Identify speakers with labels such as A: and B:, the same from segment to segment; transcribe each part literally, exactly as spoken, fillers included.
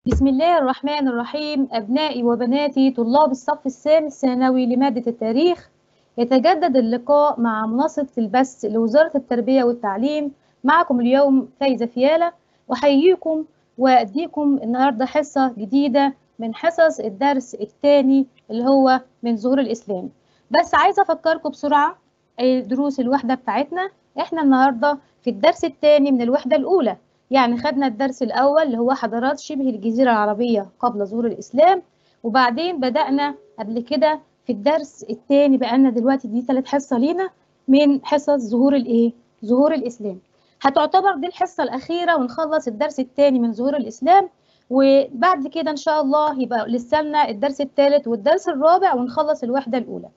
A: بسم الله الرحمن الرحيم. أبنائي وبناتي طلاب الصف الثاني الثانوي لمادة التاريخ، يتجدد اللقاء مع منصة البث لوزارة التربية والتعليم. معكم اليوم فايزة فيالة، أحييكم وأديكم النهاردة حصة جديدة من حصص الدرس الثاني اللي هو من ظهور الإسلام. بس عايزة أفكركم بسرعة دروس الوحدة بتاعتنا. إحنا النهاردة في الدرس الثاني من الوحدة الأولى، يعني خدنا الدرس الأول اللي هو حضارات شبه الجزيرة العربية قبل ظهور الإسلام، وبعدين بدأنا قبل كده في الدرس الثاني. بقالنا دلوقتي دي ثالث حصة لينا من حصص ظهور الإيه؟ ظهور الإسلام. هتعتبر دي الحصة الأخيرة ونخلص الدرس الثاني من ظهور الإسلام، وبعد كده إن شاء الله يبقى لسه لنا الدرس الثالث والدرس الرابع ونخلص الوحدة الأولى.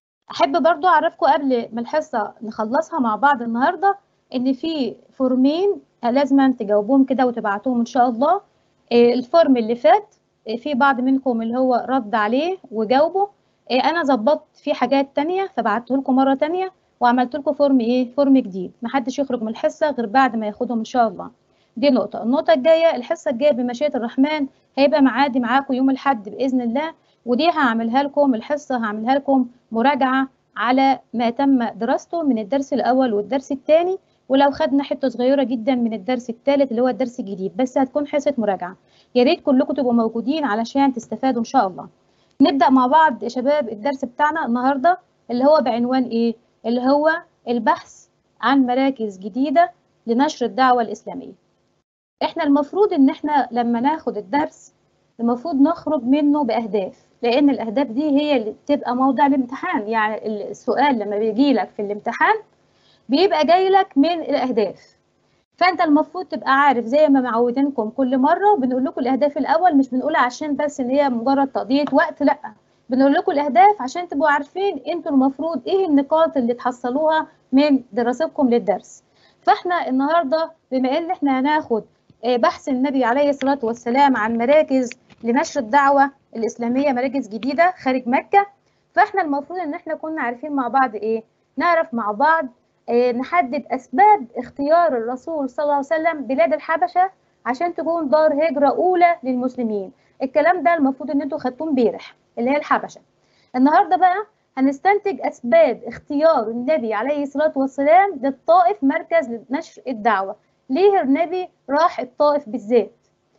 A: أحب برضو أعرفكم قبل ما الحصة نخلصها مع بعض النهاردة إن في فورمين لازم تجاوبوهم كده وتبعتوهم إن شاء الله. إيه الفورم اللي فات، إيه في بعض منكم اللي هو رد عليه وجاوبه، إيه أنا ظبطت فيه حاجات تانية فبعته لكم مرة تانية وعملت لكم فورم إيه فورم جديد. محدش يخرج من الحصة غير بعد ما ياخدهم إن شاء الله. دي نقطة. النقطة الجاية، الحصة الجاية بمشيئة الرحمن هيبقى معادي معاكم يوم الأحد بإذن الله، ودي هعملها لكم الحصة هعملها لكم مراجعة على ما تم دراسته من الدرس الأول والدرس الثاني، ولو خدنا حتة صغيرة جدا من الدرس الثالث اللي هو الدرس الجديد، بس هتكون حصة مراجعة. يا ريت كلكم تبقوا موجودين علشان تستفادوا إن شاء الله. نبدأ مع بعض يا شباب الدرس بتاعنا النهاردة اللي هو بعنوان إيه؟ اللي هو البحث عن مراكز جديدة لنشر الدعوة الإسلامية. إحنا المفروض إن إحنا لما ناخد الدرس المفروض نخرج منه بأهداف، لأن الأهداف دي هي اللي بتبقى موضع الامتحان. يعني السؤال لما بيجي لك في الامتحان بيبقى جاي لك من الأهداف، فأنت المفروض تبقى عارف زي ما معودينكم كل مرة بنقول لكم الأهداف الأول، مش بنقولها عشان بس إن هي مجرد تقضية وقت، لأ، بنقول لكم الأهداف عشان تبقوا عارفين أنتوا المفروض إيه النقاط اللي تحصلوها من دراستكم للدرس. فإحنا النهاردة بما إن إحنا هناخد بحث النبي عليه الصلاة والسلام عن مراكز لنشر الدعوة الإسلامية، مراكز جديدة خارج مكة، فإحنا المفروض إن إحنا كنا عارفين مع بعض إيه؟ نعرف مع بعض إيه، نحدد أسباب اختيار الرسول صلى الله عليه وسلم بلاد الحبشة عشان تكون دار هجرة أولى للمسلمين. الكلام ده المفروض إن أنتوا خدتوه امبارح اللي هي الحبشة. النهاردة بقى هنستنتج أسباب اختيار النبي عليه الصلاة والسلام للطائف مركز لنشر الدعوة. ليه النبي راح الطائف بالذات؟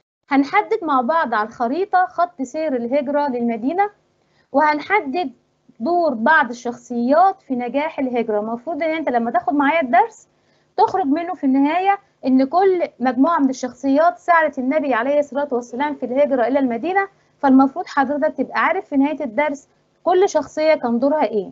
A: هنحدد مع بعض على الخريطة خط سير الهجرة للمدينة، وهنحدد دور بعض الشخصيات في نجاح الهجرة. المفروض ان انت لما تاخد معايا الدرس تخرج منه في النهاية ان كل مجموعة من الشخصيات ساعدت النبي عليه الصلاة والسلام في الهجرة الى المدينة، فالمفروض حضرتك تبقى عارف في نهاية الدرس كل شخصية كان دورها ايه.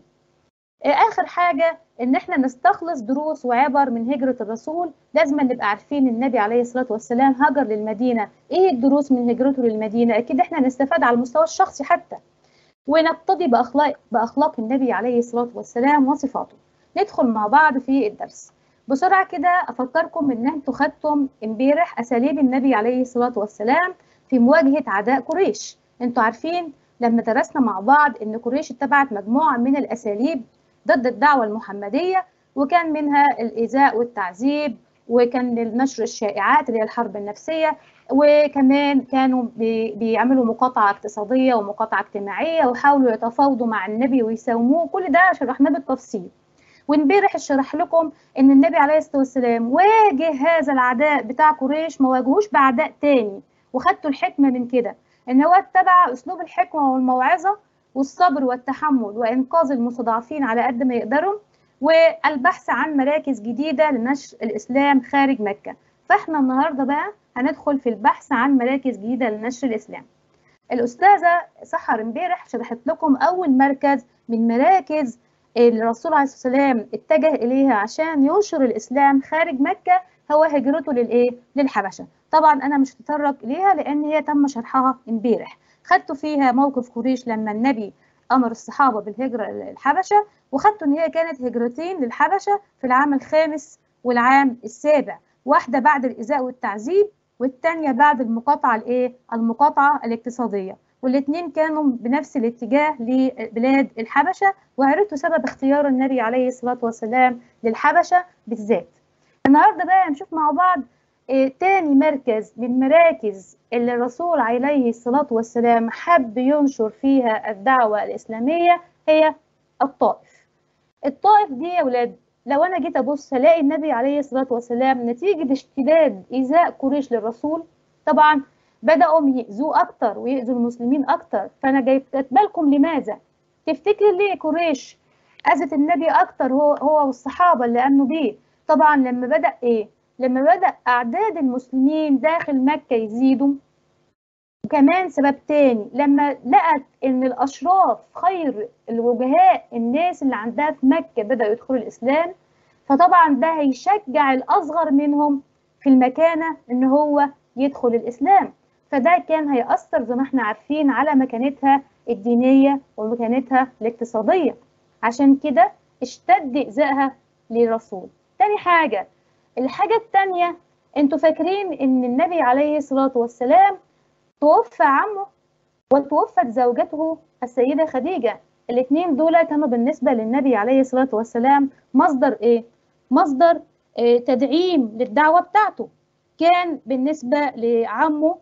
A: آخر حاجة إن إحنا نستخلص دروس وعبر من هجرة الرسول. لازم نبقى عارفين النبي عليه الصلاة والسلام هاجر للمدينة، إيه الدروس من هجرته للمدينة؟ أكيد إحنا نستفاد على المستوى الشخصي حتى، ونقتدي بأخلاق بأخلاق النبي عليه الصلاة والسلام وصفاته. ندخل مع بعض في الدرس بسرعة كده. أفكركم إن أنتوا خدتم امبارح أساليب النبي عليه الصلاة والسلام في مواجهة أعداء قريش. أنتوا عارفين لما درسنا مع بعض إن قريش اتبعت مجموعة من الأساليب ضد الدعوة المحمدية، وكان منها الإيذاء والتعذيب، وكان نشر الشائعات اللي هي الحرب النفسية، وكمان كانوا بي بيعملوا مقاطعة اقتصادية ومقاطعة اجتماعية، وحاولوا يتفاوضوا مع النبي ويساوموه. كل ده شرحناه بالتفصيل. وامبارح شرح لكم ان النبي عليه الصلاة والسلام واجه هذا العداء بتاع قريش، ما واجهوش بعداء تاني، وخدتوا الحكمة من كده ان هو اتبع اسلوب الحكمة والموعظة والصبر والتحمل وانقاذ المستضعفين على قد ما يقدروا، والبحث عن مراكز جديدة لنشر الاسلام خارج مكة. فاحنا النهاردة بقى هندخل في البحث عن مراكز جديدة لنشر الإسلام. الأستاذة سحر امبارح شرحت لكم أول مركز من مراكز الرسول عليه الصلاة والسلام اتجه إليها عشان ينشر الإسلام خارج مكة، هو هجرته للإيه؟ للحبشة. طبعا أنا مش هتطرق إليها لأن هي تم شرحها امبارح. خدتوا فيها موقف قريش لما النبي أمر الصحابة بالهجرة للحبشة، وخدتوا إن هي كانت هجرتين للحبشة في العام الخامس والعام السابع، واحدة بعد الإيذاء والتعذيب والتانية بعد المقاطعة الايه؟ المقاطعة الاقتصادية، والاثنين كانوا بنفس الاتجاه لبلاد الحبشة. وعرفتوا سبب اختيار النبي عليه الصلاة والسلام للحبشة بالذات. النهارده بقى هنشوف مع بعض إيه تاني مركز من مراكز اللي الرسول عليه الصلاة والسلام حب ينشر فيها الدعوة الإسلامية هي الطائف. الطائف دي يا ولاد لو أنا جيت أبص هلاقي النبي عليه الصلاة والسلام نتيجة اشتداد إيذاء قريش للرسول طبعا بدأوا يأذوه أكتر ويأذوا المسلمين أكتر. فأنا جايب بالكم لماذا؟ تفتكر ليه قريش أذت النبي أكتر هو هو والصحابة اللي آمنوا بيه؟ طبعا لما بدأ إيه؟ لما بدأ أعداد المسلمين داخل مكة يزيدوا. وكمان سبب تاني لما لقت إن الأشراف خير الوجهاء الناس اللي عندها في مكة بدأوا يدخلوا الإسلام، فطبعا ده هيشجع الأصغر منهم في المكانة إن هو يدخل الإسلام. فده كان هيأثر زي ما احنا عارفين على مكانتها الدينية ومكانتها الاقتصادية. عشان كده اشتد إيذائها للرسول. تاني حاجة، الحاجة التانية، انتوا فاكرين ان النبي عليه الصلاة والسلام توفى عمه وتوفت زوجته السيدة خديجة. الاثنين دول كانوا بالنسبة للنبي عليه الصلاة والسلام مصدر ايه؟ مصدر إيه تدعيم للدعوة بتاعته. كان بالنسبة لعمه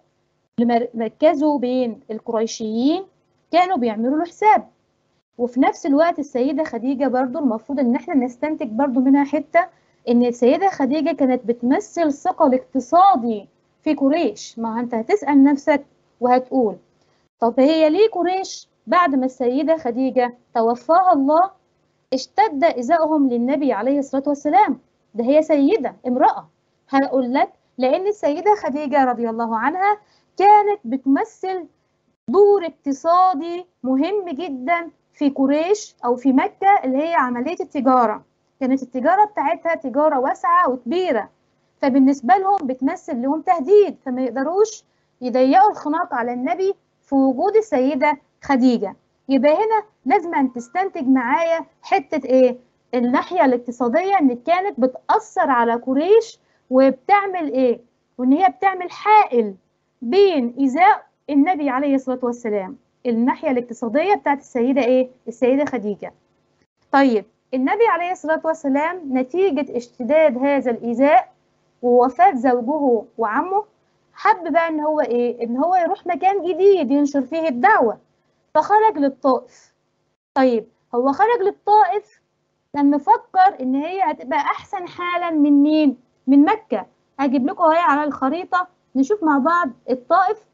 A: مركزه بين القريشيين كانوا بيعملوا له حساب. وفي نفس الوقت السيدة خديجة برضو المفروض ان احنا نستنتج برضو منها حتة ان السيدة خديجة كانت بتمثل ثقل اقتصادي في قريش. ما انت هتسأل نفسك وهتقول طب هي ليه قريش بعد ما السيدة خديجة توفاها الله اشتد إيذائهم للنبي عليه الصلاة والسلام؟ ده هي سيدة امرأة. هقول لك لأن السيدة خديجة رضي الله عنها كانت بتمثل دور اقتصادي مهم جدا في قريش أو في مكة اللي هي عملية التجارة. كانت التجارة بتاعتها تجارة واسعة وكبيرة، فبالنسبة لهم بتمثل لهم تهديد، فما يقدروش يضيقوا الخناق على النبي في وجود السيدة خديجة. يبقى هنا لازم أن تستنتج معايا حتة إيه؟ الناحية الاقتصادية إن كانت بتأثر على قريش وبتعمل إيه؟ وإن هي بتعمل حائل بين إيذاء النبي عليه الصلاة والسلام. الناحية الاقتصادية بتاعت السيدة إيه؟ السيدة خديجة. طيب النبي عليه الصلاة والسلام نتيجة اشتداد هذا الإيذاء ووفاة زوجه وعمه حب بقى إن هو إيه؟ إن هو يروح مكان جديد ينشر فيه الدعوة، فخرج للطائف. طيب هو خرج للطائف لما فكر إن هي هتبقى أحسن حالا من مين؟ من مكة. هجيب لكم اهي على الخريطة نشوف مع بعض الطائف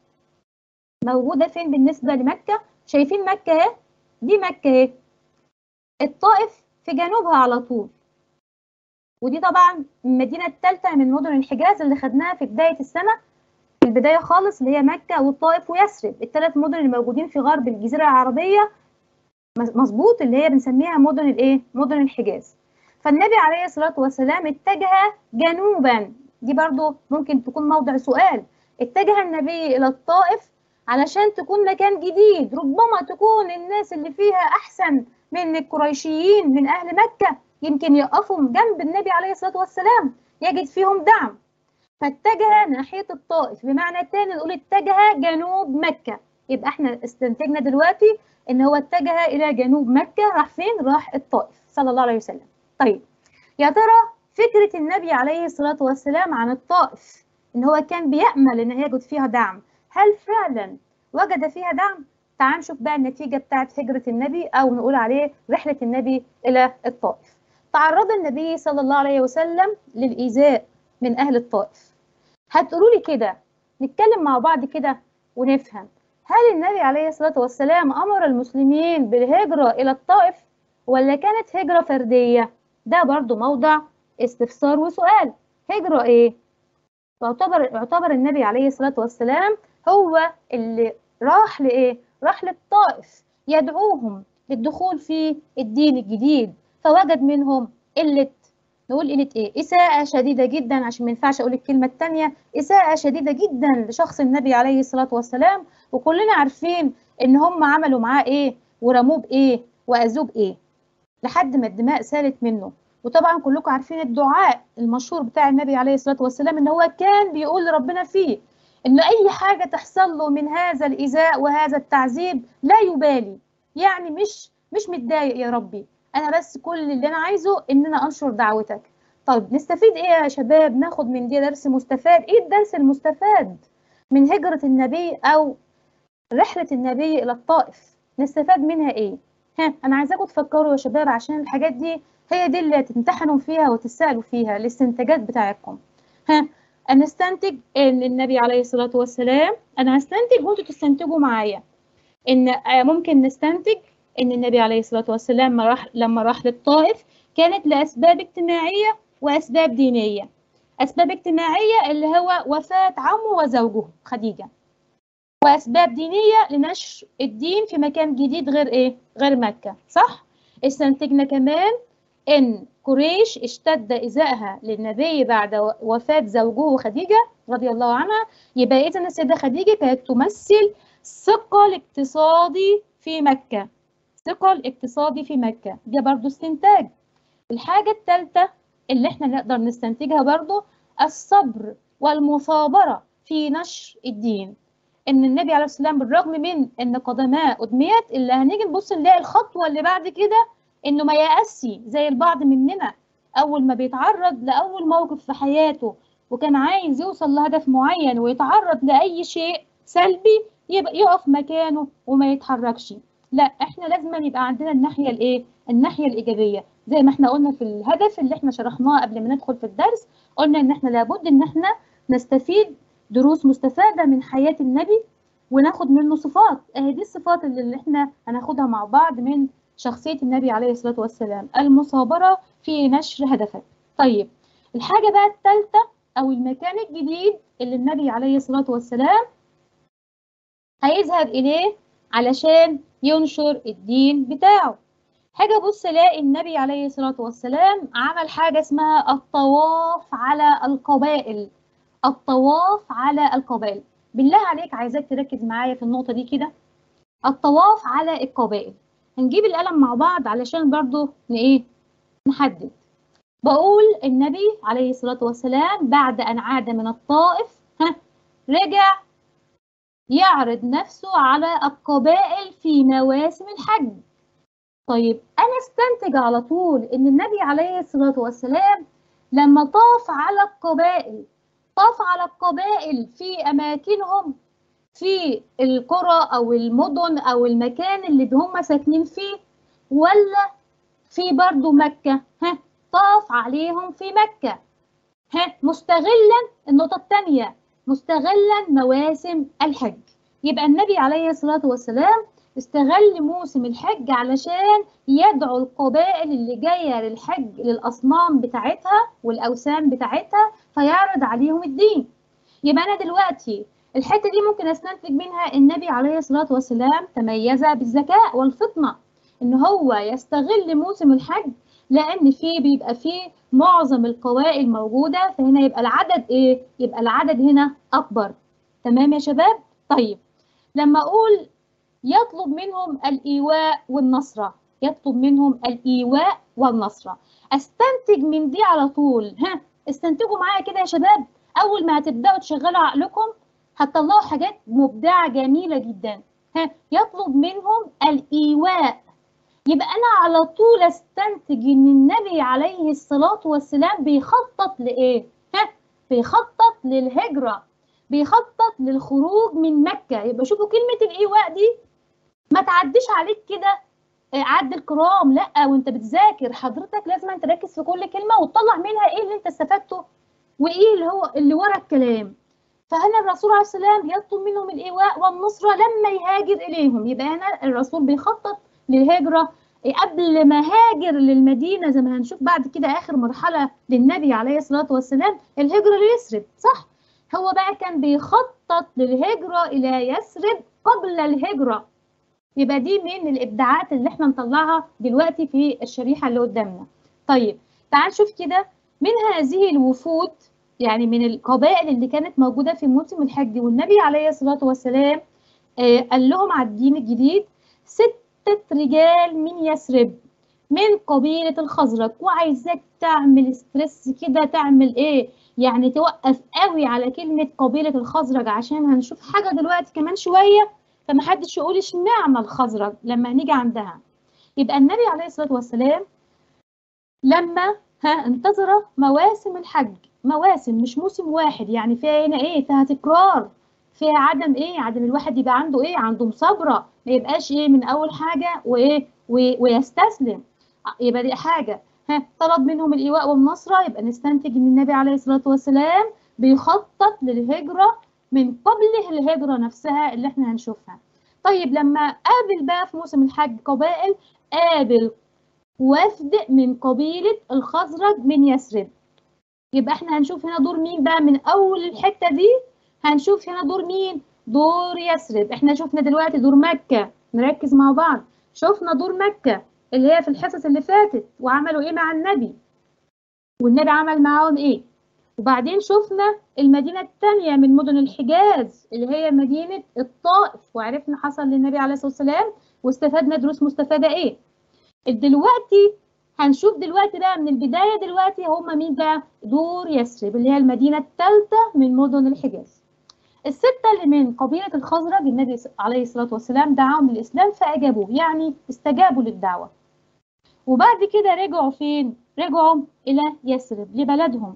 A: موجودة فين بالنسبة لمكة. شايفين مكة اهي؟ دي مكة اهي. الطائف في جنوبها على طول. ودي طبعا المدينة الثالثة من مدن الحجاز اللي خدناها في بداية السنة، في البداية خالص، اللي هي مكة والطائف ويثرب، الثلاث مدن اللي موجودين في غرب الجزيرة العربية مظبوط، اللي هي بنسميها مدن الايه؟ مدن الحجاز. فالنبي عليه الصلاة والسلام اتجه جنوبا. دي برضو ممكن تكون موضع سؤال. اتجه النبي إلى الطائف علشان تكون مكان جديد، ربما تكون الناس اللي فيها أحسن من القريشيين من أهل مكة، يمكن يقفوا جنب النبي عليه الصلاة والسلام يجد فيهم دعم. فاتجه ناحية الطائف، بمعنى تاني نقول اتجه جنوب مكة. يبقى احنا استنتجنا دلوقتي ان هو اتجه الى جنوب مكة. راح فين؟ راح الطائف صلى الله عليه وسلم. طيب يا ترى فكرة النبي عليه الصلاة والسلام عن الطائف ان هو كان بيأمل ان يجد فيها دعم، هل فعلا وجد فيها دعم؟ تعال نشوف بقى النتيجة بتاعت هجرة النبي او نقول عليه رحلة النبي الى الطائف. تعرض النبي صلى الله عليه وسلم للإيذاء من أهل الطائف. هتقولوا لي كده، نتكلم مع بعض كده ونفهم، هل النبي عليه الصلاة والسلام أمر المسلمين بالهجرة إلى الطائف ولا كانت هجرة فردية؟ ده برضو موضع استفسار وسؤال. هجرة إيه؟ يعتبر يعتبر النبي عليه الصلاة والسلام هو اللي راح لإيه؟ راح للطائف يدعوهم للدخول في الدين الجديد، فوجد منهم قلة، نقول قلة إيه؟ إساءة شديدة جدا، عشان ما ينفعش أقول الكلمة التانية، إساءة شديدة جدا لشخص النبي عليه الصلاة والسلام. وكلنا عارفين إن هم عملوا معاه إيه ورموه بإيه وأذوه بإيه لحد ما الدماء سالت منه. وطبعا كلكم عارفين الدعاء المشهور بتاع النبي عليه الصلاة والسلام إن هو كان بيقول لربنا فيه إن أي حاجة تحصل له من هذا الإيذاء وهذا التعذيب لا يبالي، يعني مش مش متضايق يا ربي، أنا بس كل اللي أنا عايزه إن أنا أنشر دعوتك. طيب نستفيد ايه يا شباب؟ ناخد من دي درس مستفاد. ايه الدرس المستفاد من هجرة النبي او رحلة النبي الى الطائف؟ نستفاد منها ايه؟ ها، انا عايزاكم تفكروا يا شباب، عشان الحاجات دي هي دي اللي هتمتحنوا فيها وتسألوا فيها الاستنتاجات بتاعتكم. ها، انا استنتج ان النبي عليه الصلاة والسلام، انا هستنتج وانتوا تستنتجوا معايا، ان آه، ممكن نستنتج ان النبي عليه الصلاة والسلام لما راح لما راح للطائف كانت لأسباب اجتماعية وأسباب دينية. أسباب اجتماعية اللي هو وفاة عمه وزوجه خديجة، وأسباب دينية لنشر الدين في مكان جديد غير إيه؟ غير مكة، صح؟ استنتجنا كمان إن قريش اشتد إيذائها للنبي بعد وفاة زوجه خديجة رضي الله عنها. يبقى إذن السيدة خديجة كانت تمثل ثقل اقتصادي في مكة، ثقل اقتصادي في مكة، ده برضو استنتاج. الحاجة الثالثة اللي احنا نقدر نستنتجها برضو الصبر والمثابرة في نشر الدين. ان النبي عليه الصلاه والسلام بالرغم من ان قدماه ادميت، اللي هنيجي نبص نلاقي الخطوه اللي بعد كده انه ما يأسي زي البعض مننا. اول ما بيتعرض لاول موقف في حياته وكان عايز يوصل لهدف معين ويتعرض لاي شيء سلبي، يبقى يقف مكانه وما يتحركش. لا، احنا لازم يبقى عندنا الناحيه الايه؟ الناحيه الايجابيه. زي ما احنا قلنا في الهدف اللي احنا شرحناه قبل ما ندخل في الدرس، قلنا ان احنا لابد ان احنا نستفيد دروس مستفادة من حياة النبي وناخد منه صفات. اهي دي الصفات اللي احنا هناخدها مع بعض من شخصية النبي عليه الصلاة والسلام، المثابرة في نشر هدفك. طيب الحاجة بقى الثالثة أو المكان الجديد اللي النبي عليه الصلاة والسلام هيذهب إليه علشان ينشر الدين بتاعه. حاجة بص الاقي النبي عليه الصلاة والسلام عمل حاجة اسمها الطواف على القبائل. الطواف على القبائل، بالله عليك عايزاك تركز معايا في النقطة دي كده. الطواف على القبائل، هنجيب القلم مع بعض علشان برضو ايه نحدد. بقول النبي عليه الصلاة والسلام بعد أن عاد من الطائف ها رجع يعرض نفسه على القبائل في مواسم الحج. طيب أنا استنتج على طول إن النبي عليه الصلاة والسلام لما طاف على القبائل، طاف على القبائل في أماكنهم في القرى أو المدن أو المكان اللي هم ساكنين فيه، ولا في برضو مكة؟ ها، طاف عليهم في مكة. ها، مستغلا النقطة الثانية، مستغلا مواسم الحج. يبقى النبي عليه الصلاة والسلام استغل موسم الحج علشان يدعو القبائل اللي جاية للحج للأصنام بتاعتها والأوثان بتاعتها، فيعرض عليهم الدين. يبقى أنا دلوقتي الحتة دي ممكن أستنتج منها النبي عليه الصلاة والسلام تميز بالذكاء والفطنة، إن هو يستغل موسم الحج لأن فيه بيبقى فيه معظم القبائل موجودة، فهنا يبقى العدد إيه؟ يبقى العدد هنا أكبر. تمام يا شباب؟ طيب لما أقول يطلب منهم الإيواء والنصرة، يطلب منهم الإيواء والنصرة، أستنتج من دي على طول. ها، استنتجوا معايا كده يا شباب. أول ما هتبدأوا تشغلوا عقلكم هتطلعوا حاجات مبدعة جميلة جدا. ها، يطلب منهم الإيواء، يبقى أنا على طول استنتج إن النبي عليه الصلاة والسلام بيخطط لإيه؟ ها، بيخطط للهجرة، بيخطط للخروج من مكة. يبقى شوفوا كلمة الإيواء دي ما تعديش عليك كده عد الكرام، لا، وانت بتذاكر حضرتك لازم تركز في كل كلمة وتطلع منها ايه اللي انت استفدته وايه اللي هو اللي ورا الكلام. فهنا الرسول عليه السلام يطلب منهم الإيواء والنصرة لما يهاجر إليهم. يبقى هنا الرسول بيخطط للهجرة قبل ما هاجر للمدينة، زي ما هنشوف بعد كده آخر مرحلة للنبي عليه الصلاة والسلام الهجرة ليثرب، صح؟ هو بقى كان بيخطط للهجرة إلى يثرب قبل الهجرة. يبقى دي من الإبداعات اللي احنا نطلعها دلوقتي في الشريحة اللي قدامنا. طيب تعال نشوف كده من هذه الوفود، يعني من القبائل اللي كانت موجودة في موسم الحج والنبي عليه الصلاة والسلام آه قال لهم على الدين الجديد، ستة رجال من يثرب من قبيلة الخزرج. وعايزاك تعمل ستريس كده، تعمل ايه يعني، توقف قوي على كلمة قبيلة الخزرج عشان هنشوف حاجة دلوقتي كمان شوية، فمحدش يقول اشمعنى الخزرج لما نيجي عندها. يبقى النبي عليه الصلاة والسلام لما ها انتظر مواسم الحج، مواسم مش موسم واحد، يعني فيها هنا ايه، فيها تكرار، فيها عدم ايه، عدم الواحد يبقى عنده ايه، عنده مثابرة، ما يبقاش ايه من اول حاجة وايه ويستسلم. يبقى دي حاجة. ها طلب منهم الإيواء والنصرة، يبقى نستنتج ان النبي عليه الصلاة والسلام بيخطط للهجرة من قبل الهجرة نفسها اللي احنا هنشوفها. طيب لما قابل بقى في موسم الحج قبائل، قابل وفد من قبيلة الخزرج من يثرب. يبقى احنا هنشوف هنا دور مين بقى من أول الحتة دي، هنشوف هنا دور مين، دور يثرب. احنا شفنا دلوقتي دور مكة، نركز مع بعض. شفنا دور مكة اللي هي في الحصص اللي فاتت، وعملوا ايه مع النبي، والنبي عمل معاهم ايه. وبعدين شفنا المدينة الثانية من مدن الحجاز اللي هي مدينة الطائف، وعرفنا حصل للنبي عليه الصلاة والسلام، واستفدنا دروس مستفادة ايه. دلوقتي هنشوف دلوقتي بقى من البداية، دلوقتي هما مين بقى، دور يثرب اللي هي المدينة الثالثة من مدن الحجاز. الستة اللي من قبيلة الخزرج النبي عليه الصلاة والسلام دعاهم للإسلام فأجابوه، يعني استجابوا للدعوة. وبعد كده رجعوا فين؟ رجعوا إلى يثرب لبلدهم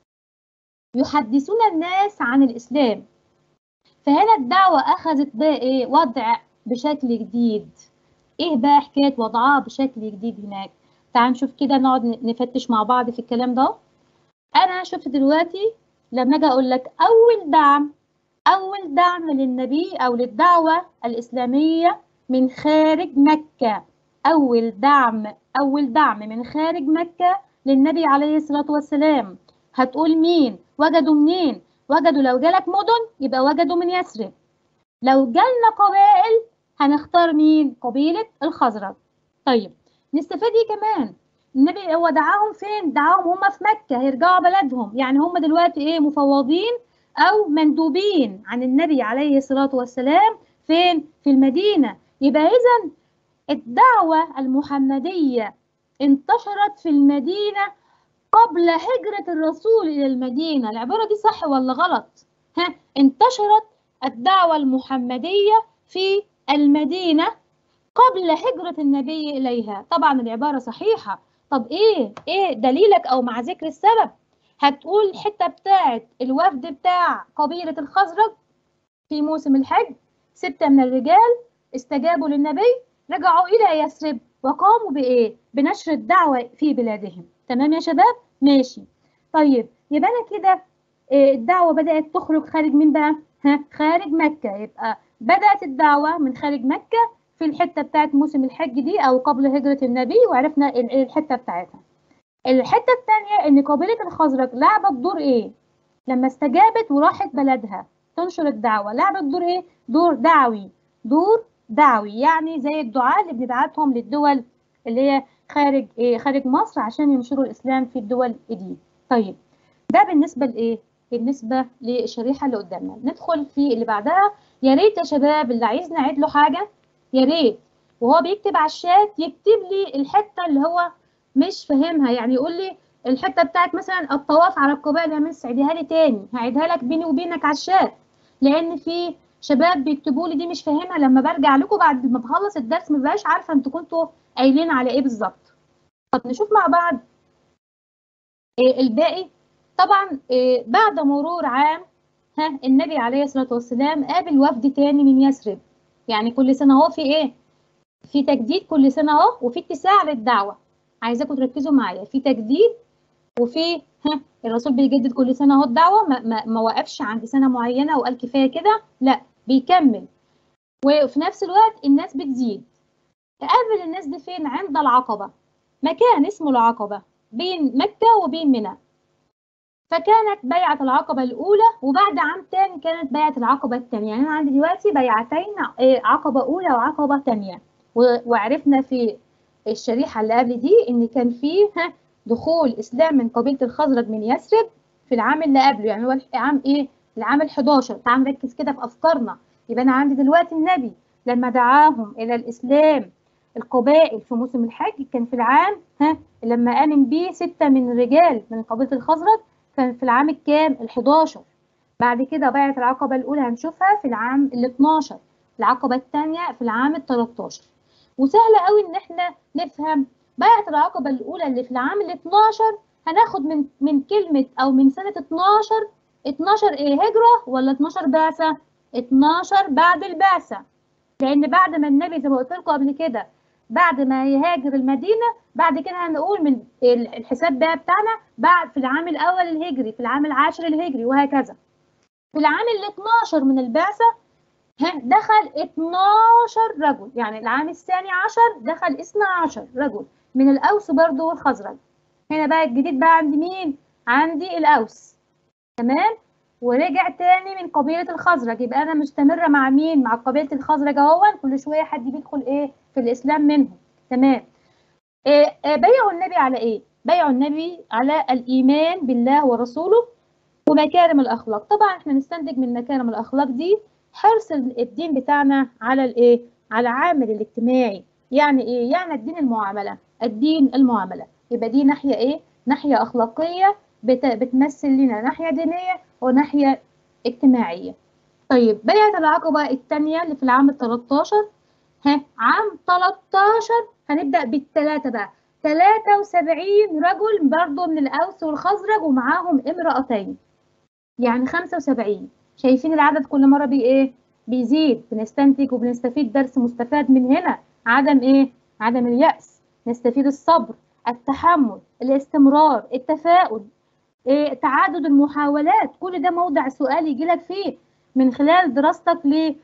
A: يحدثون الناس عن الإسلام. فهنا الدعوة أخذت بقى إيه، وضع بشكل جديد. إيه بقى حكاية وضعها بشكل جديد هناك؟ تعال نشوف كده، نقعد نفتش مع بعض في الكلام ده. أنا شفت دلوقتي لما أجي أقول لك أول دعم، أول دعم للنبي أو للدعوة الإسلامية من خارج مكة، أول دعم أول دعم من خارج مكة للنبي عليه الصلاة والسلام، هتقول مين؟ وجدوا منين؟ وجدوا لو جالك مدن يبقى وجدوا من يثرب، لو جالنا قبائل هنختار مين؟ قبيلة الخزرج. طيب نستفاد ايه كمان؟ النبي هو دعاهم فين؟ دعاهم هم في مكة هيرجعوا بلدهم، يعني هم دلوقتي ايه، مفوضين او مندوبين عن النبي عليه الصلاة والسلام فين؟ في المدينة. يبقى اذا الدعوة المحمدية انتشرت في المدينة قبل هجرة الرسول إلى المدينة. العبارة دي صح ولا غلط؟ ها، انتشرت الدعوة المحمدية في المدينة قبل هجرة النبي إليها. طبعا العبارة صحيحة. طب إيه إيه دليلك أو مع ذكر السبب؟ هتقول الحتة بتاعت الوفد بتاع قبيلة الخزرج في موسم الحج، ستة من الرجال استجابوا للنبي، رجعوا إلى يثرب وقاموا بإيه؟ بنشر الدعوة في بلادهم. تمام يا شباب؟ ماشي. طيب يبقى أنا كده الدعوة بدأت تخرج خارج من بقى؟ ها، خارج مكة. يبقى بدأت الدعوة من خارج مكة في الحتة بتاعت موسم الحج دي أو قبل هجرة النبي، وعرفنا الحتة بتاعتها. الحتة الثانية إن قبيلة الخزرج لعبت دور إيه؟ لما استجابت وراحت بلدها تنشر الدعوة، لعبت دور إيه؟ دور دعوي. دور دعوي يعني زي الدعاة اللي بنبعتهم للدول اللي هي خارج إيه؟ خارج مصر عشان ينشروا الإسلام في الدول دي. طيب ده بالنسبة لإيه؟ بالنسبة للشريحة اللي قدامنا. ندخل في اللي بعدها. يا ريت يا شباب اللي عايز نعيد له حاجة يا ريت وهو بيكتب على الشات يكتب لي الحتة اللي هو مش فاهمها، يعني يقول لي الحتة بتاعت مثلا الطواف على القبائل يا مس عيدها لي تاني، هعيدها لك بيني وبينك على الشات، لأن في شباب بيكتبوا لي دي مش فاهمها، لما برجع لكم بعد ما بخلص الدرس ما بقاش عارفة انتوا كنتوا قايلين على ايه بالظبط. طب نشوف مع بعض إيه الباقي. طبعا إيه بعد مرور عام، ها النبي عليه الصلاة والسلام قابل وفد تاني من يثرب. يعني كل سنة اهو في ايه، في تجديد كل سنة اهو، وفي اتساع للدعوة. عايزاكم تركزوا معايا، في تجديد وفي ها الرسول بيجدد كل سنة اهو الدعوة، ما, ما, ما وقفش عند سنة معينة وقال كفاية كده، لا بيكمل. وفي نفس الوقت الناس بتزيد. قابل الناس دي فين؟ عند العقبة، مكان اسمه العقبة بين مكة وبين منى. فكانت بيعة العقبة الأولى، وبعد عام تاني كانت بيعة العقبة الثانية. يعني أنا عندي دلوقتي بيعتين، عقبة أولى وعقبة ثانية. وعرفنا في الشريحة اللي قبل دي إن كان فيه دخول إسلام من قبيلة الخزرج من يثرب في العام اللي قبله، يعني هو العام إيه؟ العام الحداشر. تعال نركز كده في أفكارنا. يبقى أنا عندي دلوقتي النبي لما دعاهم إلى الإسلام القبائل في موسم الحج كان في العام ها لما آمن بيه ستة من الرجال من قبيلة الخزرج، كان في العام الكام؟ الحداشر. بعد كده بيعة العقبة الأولى هنشوفها في العام الاثناشر، العقبة الثانية في العام التلتاشر. وسهل قوي إن إحنا نفهم بيعة العقبة الأولى اللي في العام الاثناشر هناخد من من كلمة أو من سنة اتناشر، اتناشر إيه هجرة ولا اتناشر بعثة؟ اتناشر بعد البعثة، لأن بعد ما النبي زي ما قلت لكم قبل كده بعد ما يهاجر المدينة، بعد كده هنقول من الحساب بقى بتاعنا بعد في العام الأول الهجري، في العام العاشر الهجري، وهكذا. في العام ال اتناشر من البعثة دخل اتناشر رجل، يعني العام الثاني عشر دخل اثنا عشر رجل من الأوس برضه والخزرج. هنا بقى الجديد بقى عند مين؟ عندي الأوس، تمام؟ ورجع تاني من قبيلة الخزرج، يبقى أنا مستمرة مع مين؟ مع قبيلة الخزرج أهون، كل شوية حد بيدخل إيه؟ في الإسلام منهم، تمام؟ إيه إيه بيعوا النبي على إيه؟ بيعوا النبي على الإيمان بالله ورسوله ومكارم الأخلاق. طبعا إحنا نستنتج من مكارم الأخلاق دي حرص الدين بتاعنا على الإيه؟ على العامل الاجتماعي. يعني إيه؟ يعني الدين المعاملة، الدين المعاملة، يبقى دي ناحية إيه؟ ناحية أخلاقية بت... بتمثل لنا ناحية دينية وناحية اجتماعية. طيب بيعة العقبة الثانية اللي في العام ال تلتاشر، ها عام تلتاشر هنبدأ بالثلاثة بقى، تلاتة وسبعين رجل برضه من الأوس والخزرج ومعاهم امرأتين، يعني خمسة وسبعين. شايفين العدد كل مرة بي ايه؟ بيزيد. بنستنتج وبنستفيد درس مستفاد من هنا، عدم ايه؟ عدم اليأس، نستفيد الصبر، التحمل، الاستمرار، التفاؤل، إيه؟ تعدد المحاولات. كل ده موضع سؤال يجي لك فيه من خلال دراستك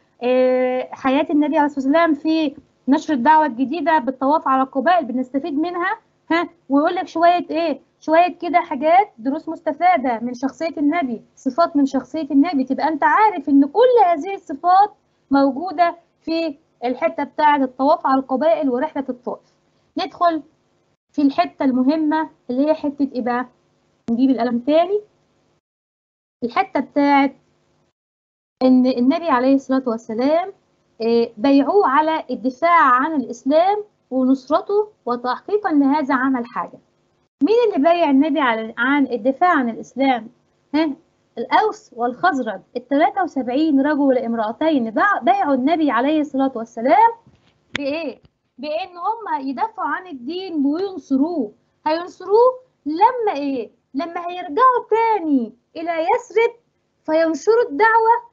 A: لحياة النبي عليه الصلاة والسلام في نشر الدعوة الجديدة بالطواف على القبائل، بنستفيد منها. ها ويقول لك شوية ايه؟ شوية كده حاجات، دروس مستفادة من شخصية النبي، صفات من شخصية النبي، تبقى انت عارف ان كل هذه الصفات موجودة في الحتة بتاعة الطواف على القبائل ورحلة الطائف. ندخل في الحتة المهمة اللي هي حتة ايه بقى؟ نجيب القلم تاني. الحتة بتاعت إن النبي عليه الصلاة والسلام بيعوه على الدفاع عن الإسلام ونصرته، وتحقيقا لهذا عمل حاجة. مين اللي بيع النبي عن الدفاع عن الإسلام؟ ها؟ الأوس والخزرج، ال تلاتة وسبعين رجل وامرأتين بيعوا النبي عليه الصلاة والسلام بإيه؟ بإن هم يدافعوا عن الدين وينصروه. هينصروه لما إيه؟ لما هيرجعوا تاني إلى يثرب فينشروا الدعوة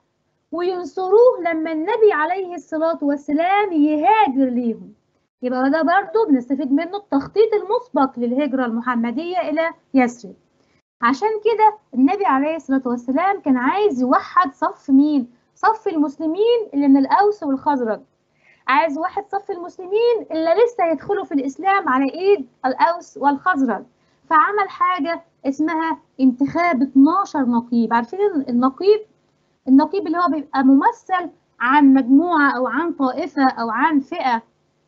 A: وينصروه لما النبي عليه الصلاة والسلام يهاجر ليهم. يبقى ده برضه بنستفيد منه التخطيط المسبق للهجرة المحمدية إلى يثرب. عشان كده النبي عليه الصلاة والسلام كان عايز يوحد صف مين؟ صف المسلمين اللي من الأوس والخزرج. عايز واحد صف المسلمين اللي لسه يدخلوا في الإسلام على إيد الأوس والخزرج. فعمل حاجة اسمها انتخاب اتناشر نقيب. عارفين النقيب؟ النقيب اللي هو بيبقى ممثل عن مجموعة أو عن طائفة أو عن فئة،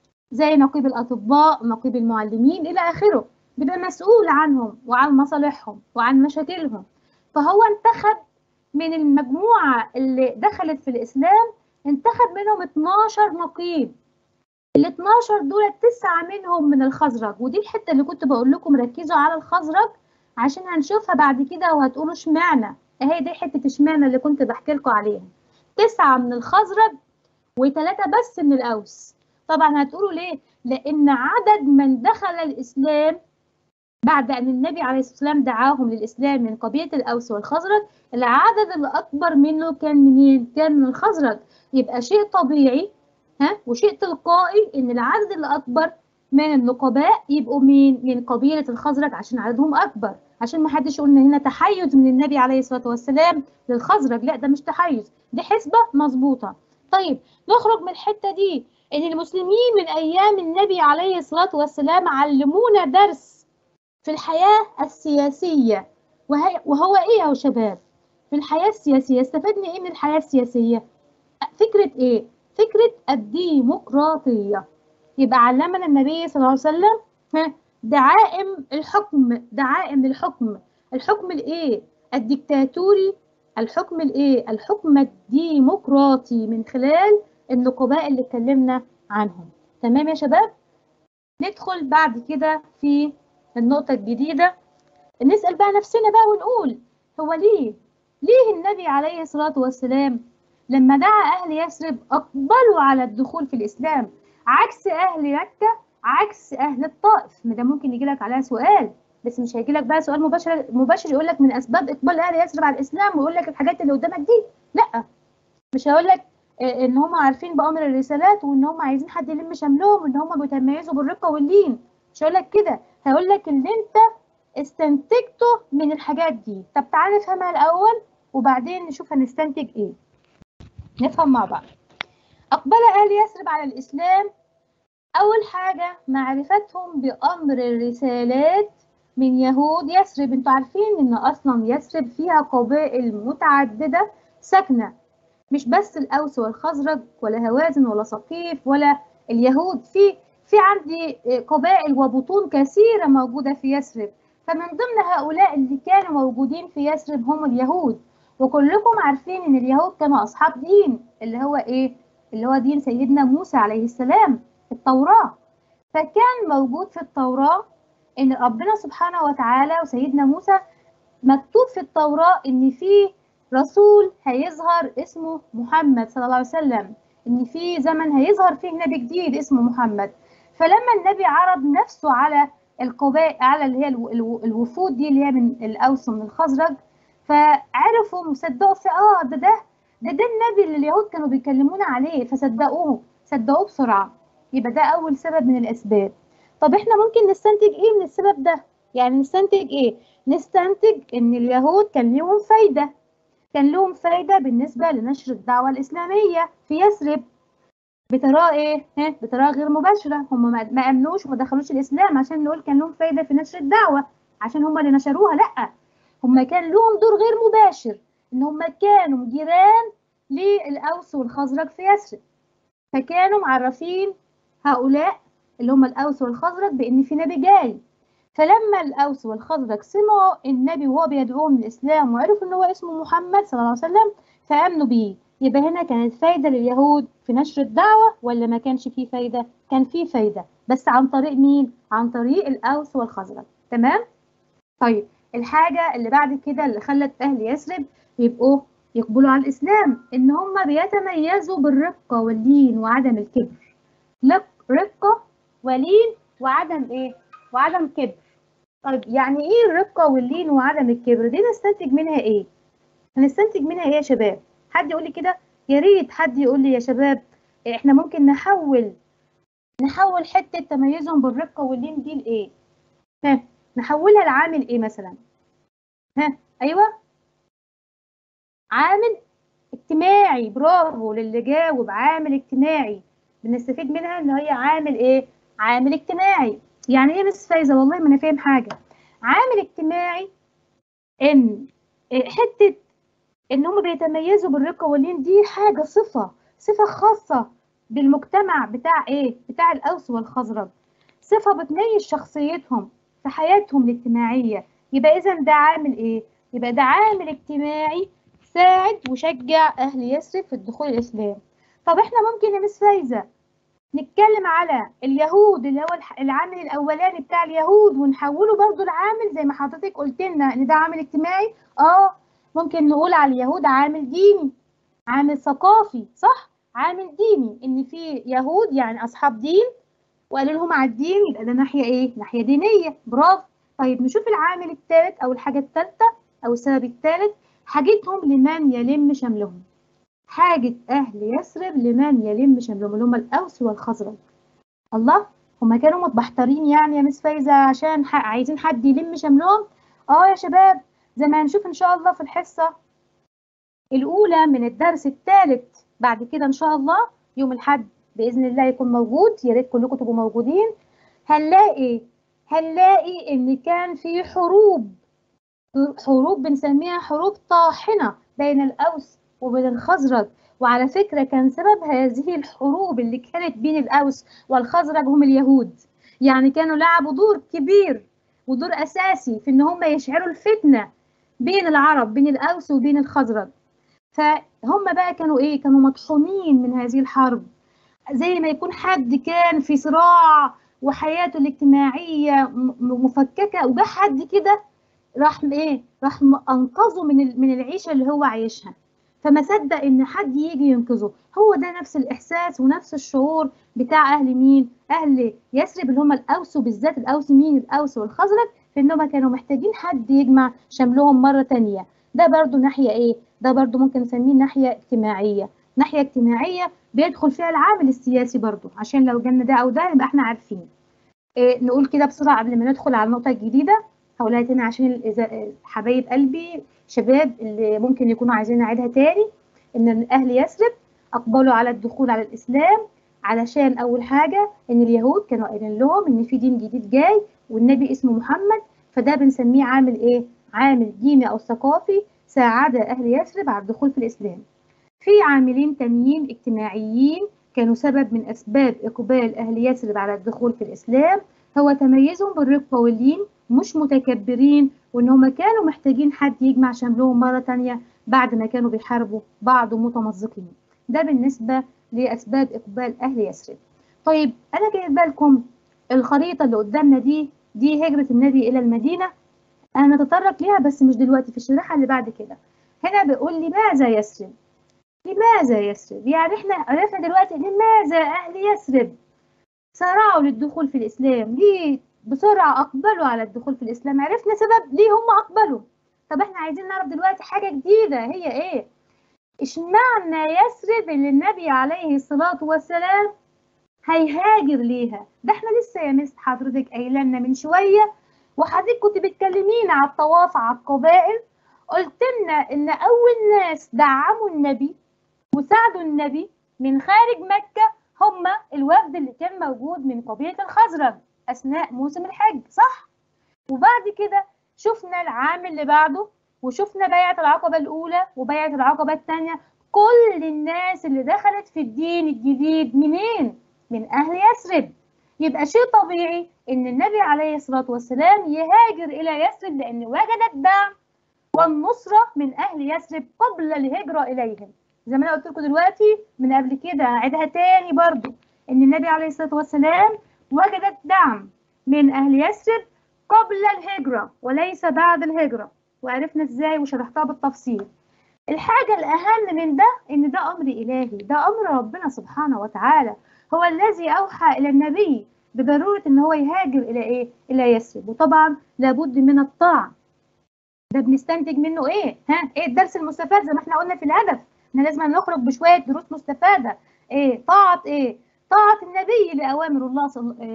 A: زي نقيب الأطباء، نقيب المعلمين إلى آخره، بيبقى مسؤول عنهم وعن مصالحهم وعن مشاكلهم. فهو انتخب من المجموعة اللي دخلت في الإسلام، انتخب منهم اتناشر نقيب. ال اتناشر دول تسعة منهم من الخزرج، ودي الحتة اللي كنت بقول لكم ركزوا على الخزرج عشان هنشوفها بعد كده وهتقولوا اشمعنى. اهي دي حتة اشمعنى اللي كنت بحكي لكم عليها. تسعة من الخزرج وثلاثة بس من الأوس. طبعا هتقولوا ليه؟ لأن عدد من دخل الإسلام بعد أن النبي عليه الصلاة والسلام دعاهم للإسلام من قبيلة الأوس والخزرج، العدد الأكبر منه كان منين؟ كان من الخزرج. يبقى شيء طبيعي ها وشيء تلقائي إن العدد الأكبر من النقباء يبقوا مين؟ من قبيلة الخزرج عشان عددهم أكبر، عشان ما حدش يقول إن هنا تحيز من النبي عليه الصلاة والسلام للخزرج. لا، ده مش تحيز، دي حسبة مظبوطة. طيب نخرج من الحتة دي إن المسلمين من أيام النبي عليه الصلاة والسلام علمونا درس في الحياة السياسية. وهي وهو إيه يا شباب؟ في الحياة السياسية استفدنا إيه من الحياة السياسية؟ فكرة إيه؟ فكرة الديمقراطية. يبقى علمنا النبي صلى الله عليه وسلم دعائم الحكم، دعائم الحكم. الحكم الإيه؟ الديكتاتوري. الحكم الإيه؟ الحكم الديمقراطي من خلال النقباء اللي اتكلمنا عنهم. تمام يا شباب؟ ندخل بعد كده في النقطة الجديدة، نسأل بقى نفسنا بقى ونقول هو ليه؟ ليه النبي عليه الصلاة والسلام لما دعا أهل يثرب أقبلوا على الدخول في الإسلام عكس أهل مكة، عكس أهل الطائف؟ ما ده ممكن يجي لك عليها سؤال، بس مش هيجي لك بقى سؤال مباشر مباشر يقول لك من اسباب اقبال اهل يثرب على الاسلام ويقول لك الحاجات اللي قدامك دي، لا. مش هيقول لك ان هم عارفين بامر الرسالات وان هم عايزين حد يلم شملهم وان هم بيتميزوا بالرقه واللين، مش هيقول لك كده. هيقول لك اللي انت استنتجته من الحاجات دي. طب تعالى نفهمها الاول وبعدين نشوف هنستنتج ايه. نفهم مع بعض. اقبل اهل يثرب على الاسلام، اول حاجه معرفتهم بامر الرسالات من يهود يثرب. انتوا عارفين ان اصلا يثرب فيها قبائل متعدده ساكنه، مش بس الأوس والخزرج ولا هوازن ولا ثقيف ولا اليهود، في في عندي قبائل وبطون كثيرة موجودة في يثرب. فمن ضمن هؤلاء اللي كانوا موجودين في يثرب هم اليهود. وكلكم عارفين إن اليهود كانوا أصحاب دين، اللي هو إيه؟ اللي هو دين سيدنا موسى عليه السلام، التوراة. فكان موجود في التوراة إن ربنا سبحانه وتعالى وسيدنا موسى مكتوب في التوراة إن في رسول هيظهر اسمه محمد صلى الله عليه وسلم، إن في زمن هيظهر فيه نبي جديد اسمه محمد. فلما النبي عرض نفسه على القبائل، على اللي هي الوفود دي اللي هي من الأوس ومن الخزرج، فعرفوا وصدقوا في آه ده ده ده ده النبي اللي اليهود كانوا بيكلمونا عليه، فصدقوه صدقوه بسرعة. يبقى ده أول سبب من الأسباب. طب إحنا ممكن نستنتج إيه من السبب ده؟ يعني نستنتج إيه؟ نستنتج إن اليهود كان ليهم فايدة، كان لهم فايدة بالنسبة لنشر الدعوة الإسلامية في يثرب بطريقة إيه؟ بطريقة غير مباشرة. هم ما أمنوش وما دخلوش الإسلام عشان نقول كان لهم فايدة في نشر الدعوة عشان هم اللي نشروها، لأ. هم كان لهم دور غير مباشر، إن هم كانوا جيران للأوس والخزرج في يثرب، فكانوا معرفين هؤلاء اللي هم الأوس والخزرج بإن في نبي جاي. فلما الأوس والخزرج سمعوا النبي وهو بيدعوهم للإسلام وعرفوا إن هو اسمه محمد صلى الله عليه وسلم فآمنوا بيه. يبقى هنا كانت فايدة لليهود في نشر الدعوة ولا ما كانش فيه فايدة؟ كان فيه فايدة، بس عن طريق مين؟ عن طريق الأوس والخزرج. تمام؟ طيب الحاجة اللي بعد كده اللي خلت أهل يثرب يبقوا يقبلوا على الإسلام إن هم بيتميزوا بالرقة واللين وعدم الكبر. رقة ولين وعدم إيه؟ وعدم كبر. طيب يعني ايه الرقة واللين وعدم الكبر؟ دي نستنتج منها ايه؟ هنستنتج منها ايه يا شباب؟ حد يقول لي كده؟ يا ريت حد يقول لي يا شباب. احنا ممكن نحول نحول حتة تميزهم بالرقة واللين دي لايه؟ ها نحولها لعامل ايه مثلا؟ ها ايوه عامل اجتماعي. برافو للي جاوب، عامل اجتماعي. بنستفيد منها ان هي عامل ايه؟ عامل اجتماعي. يعني ايه مس فايزة؟ والله ما انا فاهم حاجة. عامل اجتماعي ان حته ان هم بيتميزوا بالرقه واللين، دي حاجه صفه صفه خاصه بالمجتمع بتاع ايه؟ بتاع الاوس والخزرج، صفه بتميز شخصيتهم في حياتهم الاجتماعيه. يبقى اذا ده عامل ايه؟ يبقى ده عامل اجتماعي ساعد وشجع اهل يثرب في الدخول الاسلام. طب احنا ممكن يا مس فايزه نتكلم على اليهود اللي هو العامل الاولاني بتاع اليهود ونحوله برضو لعامل زي ما حضرتك قلت لنا ان ده عامل اجتماعي؟ اه ممكن نقول على اليهود عامل ديني، عامل ثقافي، صح؟ عامل ديني ان في يهود يعني اصحاب دين وقالوا لهم على الدين، يبقى ده ناحيه ايه؟ ناحيه دينيه. برافو. طيب نشوف العامل الثالث او الحاجه الثالثه او السبب الثالث، حاجتهم لمن يلم شملهم. حاجة أهل يثرب لمن يلم شملهم اللي هم الأوس والخزرج. الله، هما كانوا متبحترين يعني يا مس فايزة عشان عايزين حد يلم شملهم؟ اه يا شباب، زي ما هنشوف إن شاء الله في الحصة الأولى من الدرس الثالث بعد كده إن شاء الله يوم الأحد بإذن الله يكون موجود، يا ريت كلكم تبقوا موجودين. هنلاقي هنلاقي إن كان في حروب حروب بنسميها حروب طاحنة بين الأوس وبين الخزرج. وعلى فكرة كان سبب هذه الحروب اللي كانت بين الأوس والخزرج هم اليهود. يعني كانوا لعبوا دور كبير ودور أساسي في إن هم يشعلوا الفتنة بين العرب، بين الأوس وبين الخزرج. فهم بقى كانوا إيه؟ كانوا مطحونين من هذه الحرب، زي ما يكون حد كان في صراع وحياته الاجتماعية مفككة وجه حد كده راح ايه؟ راح انقذه من من العيشه اللي هو عايشها، فما صدق ان حد يجي ينقذه. هو ده نفس الاحساس ونفس الشعور بتاع اهل مين؟ اهل يثرب اللي هم الاوس، وبالذات الاوس مين؟ الاوس والخزرج في إنهم كانوا محتاجين حد يجمع شملهم مرة تانية. ده برضو ناحية إيه؟ ده برضو ممكن نسميه ناحية اجتماعية. ناحية اجتماعية بيدخل فيها العامل السياسي برضو، عشان لو جالنا ده أو ده يبقى إحنا عارفين. إيه نقول كده بسرعة قبل ما ندخل على النقطة الجديدة، هقولها تاني عشان حبايب قلبي شباب اللي ممكن يكونوا عايزين أعيدها تاني. إن أهل يثرب أقبلوا على الدخول على الإسلام علشان أول حاجة إن اليهود كانوا قايلين لهم إن في دين جديد جاي والنبي اسمه محمد، فده بنسميه عامل إيه؟ عامل ديني أو ثقافي ساعد أهل يثرب على الدخول في الإسلام. في عاملين تانيين اجتماعيين كانوا سبب من أسباب إقبال أهل يثرب على الدخول في الإسلام، هو تميزهم بالرقة واللين، مش متكبرين، وإن هم كانوا محتاجين حد يجمع شملهم مرة تانية بعد ما كانوا بيحاربوا بعض متمزقين. ده بالنسبة لأسباب إقبال أهل يثرب. طيب أنا جايبه لكم الخريطة اللي قدامنا دي، دي هجرة النبي إلى المدينة. أنا نتطرق ليها بس مش دلوقتي، في الشريحة اللي بعد كده. هنا بيقول لماذا يثرب؟ لماذا يثرب؟ يعني احنا عرفنا دلوقتي لماذا أهل يثرب سارعوا للدخول في الإسلام، ليه بسرعة أقبلوا على الدخول في الإسلام، عرفنا سبب ليه هم أقبلوا. طب احنا عايزين نعرف دلوقتي حاجة جديدة، هي إيه؟ اشمعنى يثرب اللي النبي عليه الصلاة والسلام هيهاجر ليها؟ ده احنا لسه يا مس حضرتك قايله لنا من شوية، وحضرتك كنت بتكلمينا على الطواف على القبائل، قلت لنا إن أول ناس دعموا النبي وساعدوا النبي من خارج مكة هم الوفد اللي كان موجود من قبيلة الخزرج أثناء موسم الحج، صح؟ وبعد كده شفنا العام اللي بعده وشفنا بيعة العقبة الأولى وبيعة العقبة الثانية، كل الناس اللي دخلت في الدين الجديد منين؟ من أهل يثرب. يبقى شيء طبيعي إن النبي عليه الصلاة والسلام يهاجر إلى يثرب لأن وجد الدعم والنصرة من أهل يثرب قبل الهجرة إليهم. زي ما أنا قلت لكم دلوقتي من قبل كده، أعيدها تاني برضو، إن النبي عليه الصلاة والسلام وجد الدعم من أهل يثرب قبل الهجرة وليس بعد الهجرة، وعرفنا إزاي وشرحتها بالتفصيل. الحاجة الأهم من ده إن ده أمر إلهي، ده أمر ربنا سبحانه وتعالى، هو الذي أوحى إلى النبي بضرورة إن هو يهاجر إلى إيه؟ إلى يثرب. وطبعا لابد من الطاعة. ده بنستنتج منه إيه؟ ها؟ إيه الدرس المستفاد زي ما إحنا قلنا في الهدف؟ إحنا لازم نخرج بشوية دروس مستفادة. إيه؟ طاعة إيه؟ طاعة النبي لأوامر الله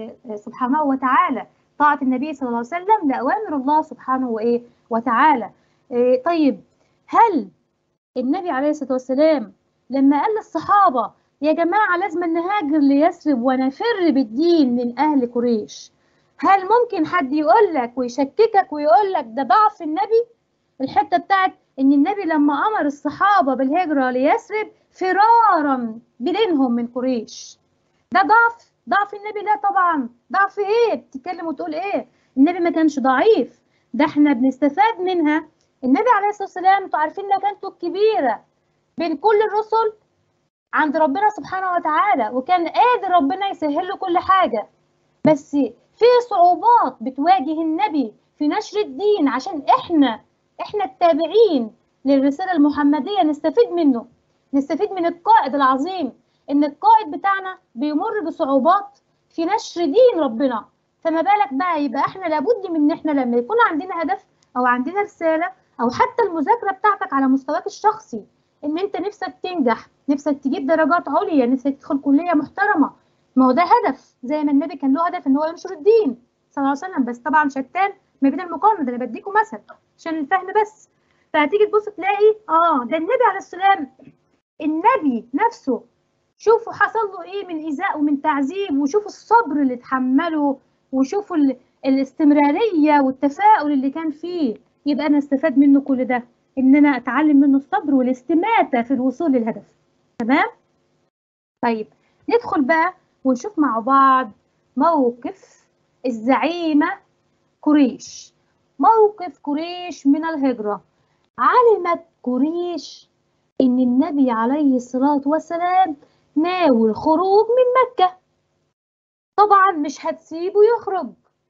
A: سبحانه وتعالى، طاعة النبي صلى الله عليه وسلم لأوامر الله سبحانه وإيه؟ وتعالى. إيه طيب، هل النبي عليه الصلاة والسلام لما قال للصحابة يا جماعة لازم نهاجر ليثرب ونفر بالدين من أهل قريش، هل ممكن حد يقول لك ويشككك ويقول لك ده ضعف النبي؟ الحتة بتاعت إن النبي لما أمر الصحابة بالهجرة ليثرب فرارا بدينهم من قريش، ده ضعف؟ ضعف النبي؟ لا طبعا. ضعف إيه؟ بتتكلم وتقول إيه؟ النبي ما كانش ضعيف، ده إحنا بنستفاد منها. النبي عليه الصلاة والسلام انتوا عارفين مكانته الكبيرة بين كل الرسل عند ربنا سبحانه وتعالى، وكان قادر ربنا يسهل له كل حاجة، بس في صعوبات بتواجه النبي في نشر الدين عشان احنا احنا التابعين للرسالة المحمدية نستفيد منه، نستفيد من القائد العظيم، ان القائد بتاعنا بيمر بصعوبات في نشر دين ربنا، فما بالك بقى يبقى احنا لابد من ان احنا لما يكون عندنا هدف او عندنا رسالة او حتى المذاكرة بتاعتك على مستواك الشخصي، ان انت نفسك تنجح، نفسك تجيب درجات عليا، نفسك تدخل كلية محترمة، ما هو ده هدف، زي ما النبي كان له هدف ان هو ينشر الدين صلى الله عليه وسلم، بس طبعا شتان ما بين المقارنة، ده انا بديكم مثل عشان الفهم بس. فهتيجي تبص تلاقي اه ده النبي عليه السلام، النبي نفسه شوفوا حصل له ايه من ايذاء ومن تعذيب، وشوفوا الصبر اللي اتحمله، وشوفوا الاستمرارية والتفاؤل اللي كان فيه. يبقى انا استفاد منه كل ده، ان انا اتعلم منه الصبر والاستماتة في الوصول للهدف. تمام؟ طيب ندخل بقى ونشوف مع بعض موقف الزعيمة قريش، موقف قريش من الهجرة. علمت قريش إن النبي عليه الصلاة والسلام ناوي الخروج من مكة، طبعا مش هتسيبه يخرج.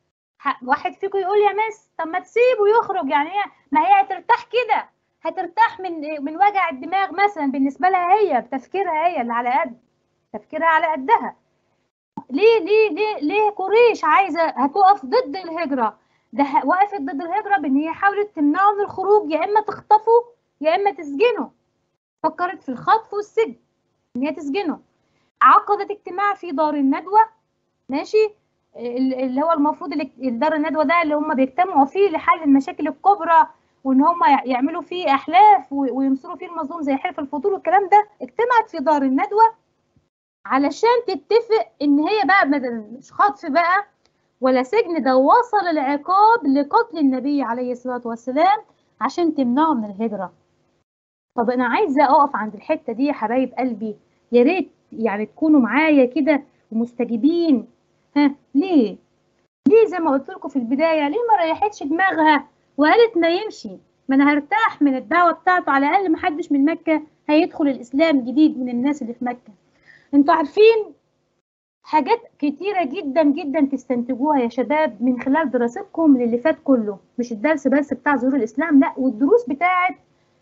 A: واحد فيكم يقول يا مس طب ما تسيبه يخرج، يعني هي ما هي هترتاح كده، هترتاح من من وجع الدماغ مثلا بالنسبة لها، هي بتفكيرها هي اللي على قد تفكيرها على قدها. ليه ليه ليه ليه قريش عايزة هتقف ضد الهجرة؟ ده وقفت ضد الهجرة بإن هي حاولت تمنعه من الخروج، يا إما تخطفه يا إما تسجنه. فكرت في الخطف والسجن، إن هي تسجنه. عقدت اجتماع في دار الندوة، ماشي، اللي هو المفروض دار الندوة ده اللي هم بيجتمعوا فيه لحل المشاكل الكبرى، وإن هم يعملوا فيه أحلاف وينصروا فيه المظلوم زي حلف الفضول والكلام ده. اجتمعت في دار الندوة علشان تتفق إن هي بقى مش خطف بقى ولا سجن، ده وصل العقاب لقتل النبي عليه الصلاة والسلام عشان تمنعه من الهجرة. طب أنا عايزة أقف عند الحتة دي يا حبايب قلبي، يا ريت يعني تكونوا معايا كده ومستجيبين. ها ليه؟ ليه زي ما قلت لكم في البداية، ليه ما ريحتش دماغها وقالت ما يمشي، ما أنا هرتاح من الدعوة بتاعته، على الأقل محدش من مكة هيدخل الإسلام جديد من الناس اللي في مكة. انتوا عارفين حاجات كتيرة جدا جدا تستنتجوها يا شباب من خلال دراستكم للي فات كله، مش الدرس بس بتاع ظهور الإسلام، لا، والدروس بتاعت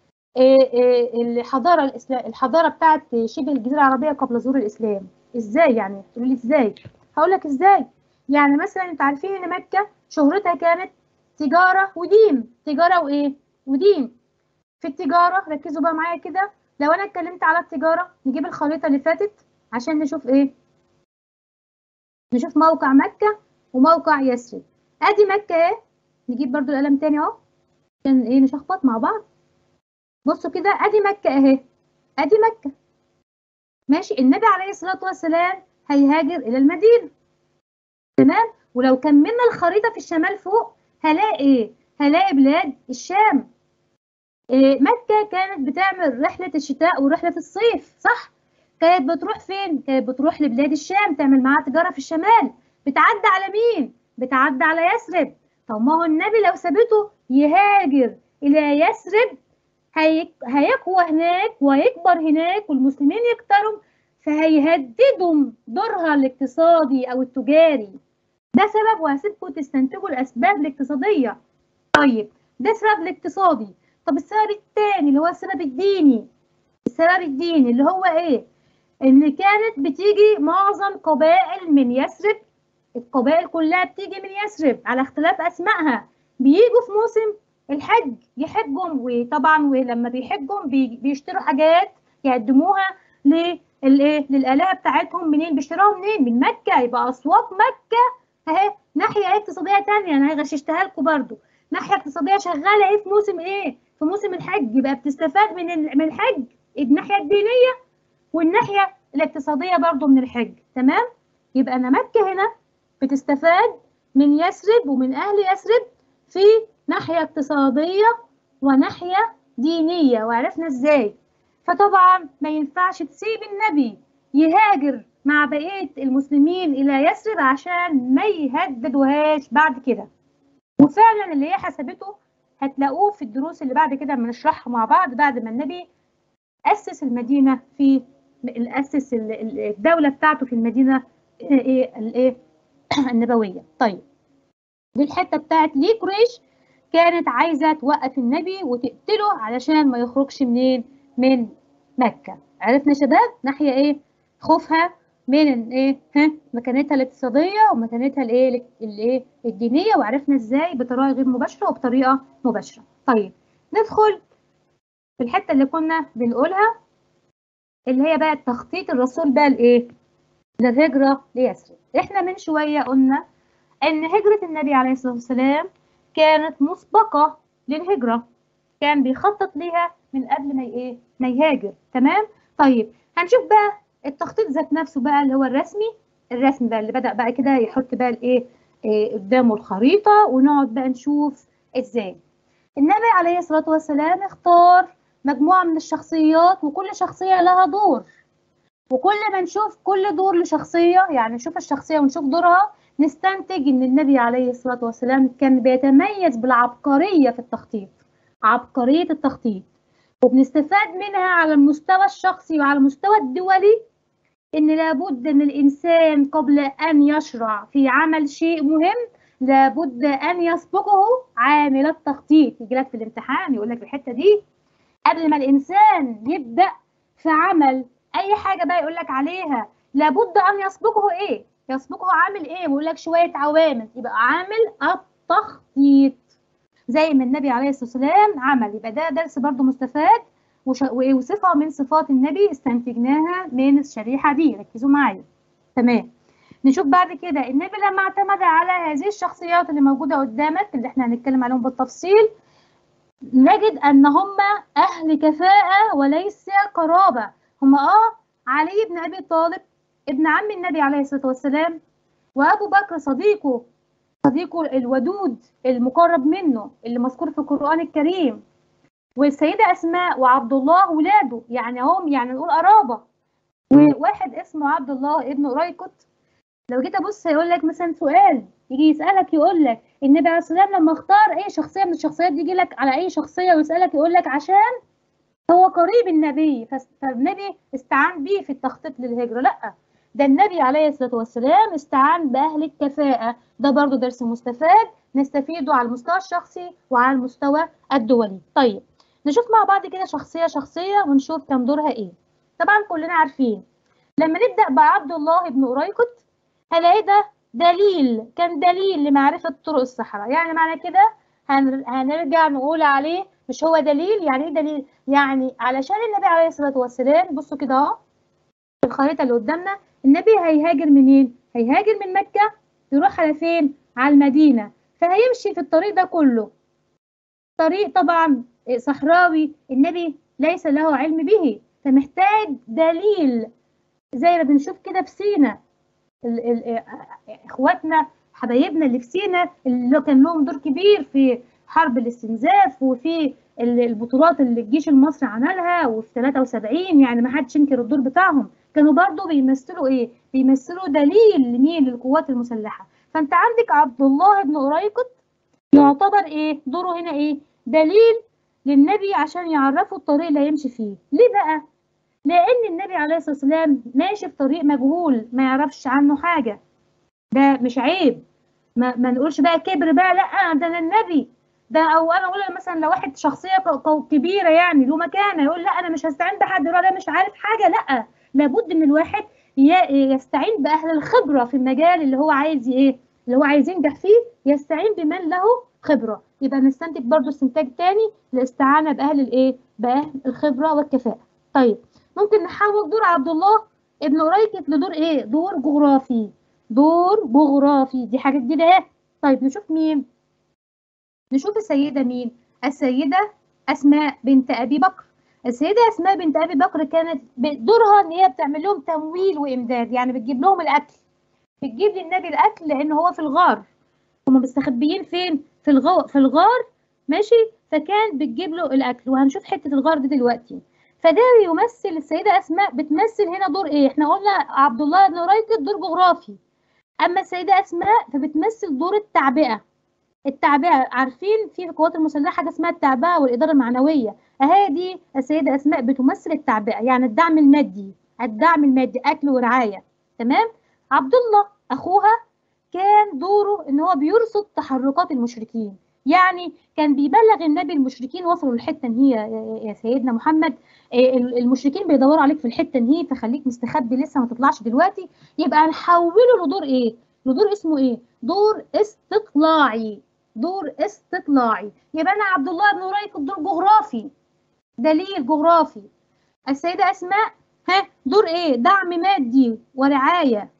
A: الحضارة الإسلام، الحضارة بتاعت شبه الجزيرة العربية قبل ظهور الإسلام. إزاي يعني؟ تقولوا لي إزاي؟ هقول لك إزاي. يعني مثلا أنتوا عارفين إن مكة شهرتها كانت تجارة ودين، تجارة وإيه؟ ودين. في التجارة ركزوا بقى معايا كده، لو أنا اتكلمت على التجارة نجيب الخريطة اللي فاتت عشان نشوف إيه؟ نشوف موقع مكة وموقع يثرب. ادي مكة اهي، نجيب برضو القلم تاني اهو عشان ايه نشخبط مع بعض. بصوا كده، ادي مكة اهي، ادي مكة، ماشي. النبي عليه الصلاة والسلام هيهاجر الى المدينة، تمام. ولو كملنا الخريطة في الشمال فوق هلاقي ايه؟ هلاقي بلاد الشام. إيه، مكة كانت بتعمل رحلة الشتاء ورحلة الصيف، صح؟ كانت بتروح فين؟ كانت بتروح لبلاد الشام تعمل معاها تجارة في الشمال. بتعدي على مين؟ بتعدي على يثرب. طب ما هو النبي لو سابته يهاجر إلى يثرب هيقوى هناك ويكبر هناك والمسلمين يكتروا، فهيهددوا دورها الاقتصادي أو التجاري. ده سبب، وهسيبكم تستنتجوا الأسباب الاقتصادية. طيب ده السبب الاقتصادي. طب السبب الثاني اللي هو السبب الديني. السبب الديني اللي هو ايه؟ ان كانت بتيجي معظم قبائل من يثرب، القبائل كلها بتيجي من يثرب على اختلاف اسمائها، بييجوا في موسم الحج يحجهم، وطبعا ولما بيحجهم بيشتروا حاجات يقدموها للايه؟ للآلهة بتاعتهم. منين بيشتروها؟ منين؟ من مكة. يبقى اسواق مكة اهي ناحية اقتصادية تانية، انا غششتها لكم برضو، ناحية اقتصادية شغالة ايه في موسم ايه؟ في موسم الحج. يبقى بتستفاد من من الحج الناحية الدينية والناحية الاقتصادية برضو من الحج، تمام؟ يبقى أنا مكة هنا بتستفاد من يثرب ومن أهل يثرب في ناحية اقتصادية وناحية دينية، وعرفنا إزاي. فطبعا ما ينفعش تسيب النبي يهاجر مع بقية المسلمين إلى يثرب عشان ما يهددوهاش بعد كده. وفعلا اللي هي حسبته هتلاقوه في الدروس اللي بعد كده بنشرحها مع بعض، بعد ما النبي أسس المدينة، في أسس الدولة بتاعته في المدينة ايه الايه النبوية. طيب دي الحتة بتاعت ليه قريش كانت عايزة توقف النبي وتقتله علشان ما يخرجش منين؟ من مكة. عرفنا شباب ناحية ايه؟ خوفها من ايه؟ ها مكانتها الاقتصادية ومكانتها الايه؟ الايه؟ الدينية. وعرفنا ازاي بطريقة غير مباشرة وبطريقة مباشرة. طيب ندخل في الحتة اللي كنا بنقولها اللي هي بقى تخطيط الرسول بقى لايه؟ للهجرة ليثرب. احنا من شوية قلنا ان هجرة النبي عليه الصلاة والسلام كانت مسبقة للهجرة، كان بيخطط ليها من قبل ما ايه؟ ما يهاجر، تمام؟ طيب هنشوف بقى التخطيط ذات نفسه بقى اللي هو الرسمي، الرسمي بقى اللي بدأ بقى كده يحط بقى الايه؟ إيه قدامه الخريطة، ونقعد بقى نشوف ازاي. النبي عليه الصلاة والسلام اختار مجموعة من الشخصيات، وكل شخصية لها دور، وكل ما نشوف كل دور لشخصية، يعني نشوف الشخصية ونشوف دورها، نستنتج ان النبي عليه الصلاة والسلام كان بيتميز بالعبقرية في التخطيط، عبقرية التخطيط. وبنستفاد منها على المستوى الشخصي وعلى المستوى الدولي، ان لابد ان الانسان قبل ان يشرع في عمل شيء مهم لابد ان يسبقه عامل التخطيط. يجي لك في الامتحان يقول لك الحتة دي قبل ما الانسان يبدأ في عمل اي حاجه بقى يقول لك عليها لابد ان يسبقه ايه؟ يسبقه عامل ايه؟ بيقول لك شويه عوامل، يبقى عامل والتخطيط زي ما النبي عليه الصلاة والسلام عمل. يبقى ده درس برضو مستفاد وصفة من صفات النبي استنتجناها من الشريحة دي. ركزوا معايا. تمام. نشوف بعد كده النبي لما اعتمد على هذه الشخصيات اللي موجودة قدامك اللي احنا هنتكلم عليهم بالتفصيل، نجد ان هم اهل كفاءة وليس قرابة. هم اه علي بن ابي طالب ابن عم النبي عليه الصلاة والسلام، وابو بكر صديقه صديقه الودود المقرب منه اللي مذكور في القرآن الكريم، والسيدة أسماء وعبد الله ولاده، يعني هم يعني نقول قرابة. وواحد اسمه عبد الله ابن أريكط، لو جيت أبص هيقول لك مثلا سؤال، يجي يسألك يقول لك النبي عليه الصلاة والسلام لما اختار أي شخصية من الشخصيات دي، يجي لك على أي شخصية ويسألك يقول لك عشان هو قريب النبي فالنبي استعان بيه في التخطيط للهجرة. لأ، ده النبي عليه الصلاة والسلام استعان بأهل الكفاءة. ده برضو درس مستفاد نستفيده على المستوى الشخصي وعلى المستوى الدولي. طيب نشوف مع بعض كده شخصية شخصية ونشوف كان دورها ايه. طبعا كلنا عارفين لما نبدأ بعبد الله بن أريكط هنلاقي ده دليل، كان دليل لمعرفة طرق الصحراء. يعني معنى كده هن... هنرجع نقول عليه مش هو دليل. يعني ايه دليل؟ يعني علشان النبي عليه الصلاة والسلام، بصوا كده اهو في الخريطة اللي قدامنا، النبي هيهاجر منين؟ هيهاجر من مكة يروح على فين؟ على المدينة. فهيمشي في الطريق ده كله طريق طبعا صحراوي النبي ليس له علم به، فمحتاج دليل زي ما بنشوف كده في سينا ال ال اخواتنا حبايبنا اللي في سينا اللي كان لهم دور كبير في حرب الاستنزاف وفي البطولات اللي الجيش المصري عملها وفي ثلاثة وسبعين، يعني ما حدش ينكر الدور بتاعهم. كانوا برضو بيمثلوا ايه؟ بيمثلوا دليل لمين؟ للقوات المسلحة. فانت عندك عبد الله بن أريكط يعتبر ايه؟ دوره هنا ايه؟ دليل للنبي عشان يعرفوا الطريق اللي هيمشي فيه. ليه بقى؟ لأن النبي عليه الصلاة والسلام ماشي في طريق مجهول ما يعرفش عنه حاجة. ده مش عيب، ما, ما نقولش بقى كبر بقى، لا ده أنا النبي ده. أو أنا أقول مثلا لو واحد شخصية كبيرة يعني له مكانة يقول لا أنا مش هستعين بحد، ده مش عارف حاجة. لا، لابد إن الواحد يستعين بأهل الخبرة في المجال اللي هو عايز إيه، اللي هو عايز ينجح فيه، يستعين بمن له خبرة. يبقى نستنتج برضو استنتاج تاني الاستعانة بأهل الإيه؟ بأهل الخبرة والكفاءة. طيب ممكن نحول دور عبد الله ابن أريكط لدور ايه؟ دور جغرافي. دور جغرافي دي حاجة جديدة ايه؟ طيب نشوف مين؟ نشوف السيدة مين؟ السيدة أسماء بنت أبي بكر. السيدة أسماء بنت أبي بكر كانت دورها إن هي بتعمل لهم تمويل وإمداد، يعني بتجيب لهم الأكل. بتجيب للنبي الأكل لأن هو في الغار، هم مستخبيين فين؟ في الغار في الغار ماشي، فكان بتجيب له الأكل. وهنشوف حتة الغار دي دلوقتي. فده يمثل السيدة أسماء بتمثل هنا دور إيه؟ إحنا قلنا عبد الله بن أريكط دور جغرافي، أما السيدة أسماء فبتمثل دور التعبئة. التعبئة عارفين في القوات المسلحة حاجة اسمها التعبئة والإدارة المعنوية، أهي دي السيدة أسماء بتمثل التعبئة، يعني الدعم المادي، الدعم المادي أكل ورعاية. تمام؟ عبد الله أخوها كان دوره إن هو بيرصد تحركات المشركين، يعني كان بيبلغ النبي المشركين وصلوا للحته ان هي يا سيدنا محمد المشركين بيدوروا عليك في الحته ان هي، فخليك مستخبي لسه ما تطلعش دلوقتي. يبقى نحوله لدور ايه؟ لدور اسمه ايه؟ دور استطلاعي. دور استطلاعي. يبقى انا عبد الله بن أريكط دور جغرافي، دليل جغرافي. السيده اسماء ها دور ايه؟ دعم مادي ورعايه.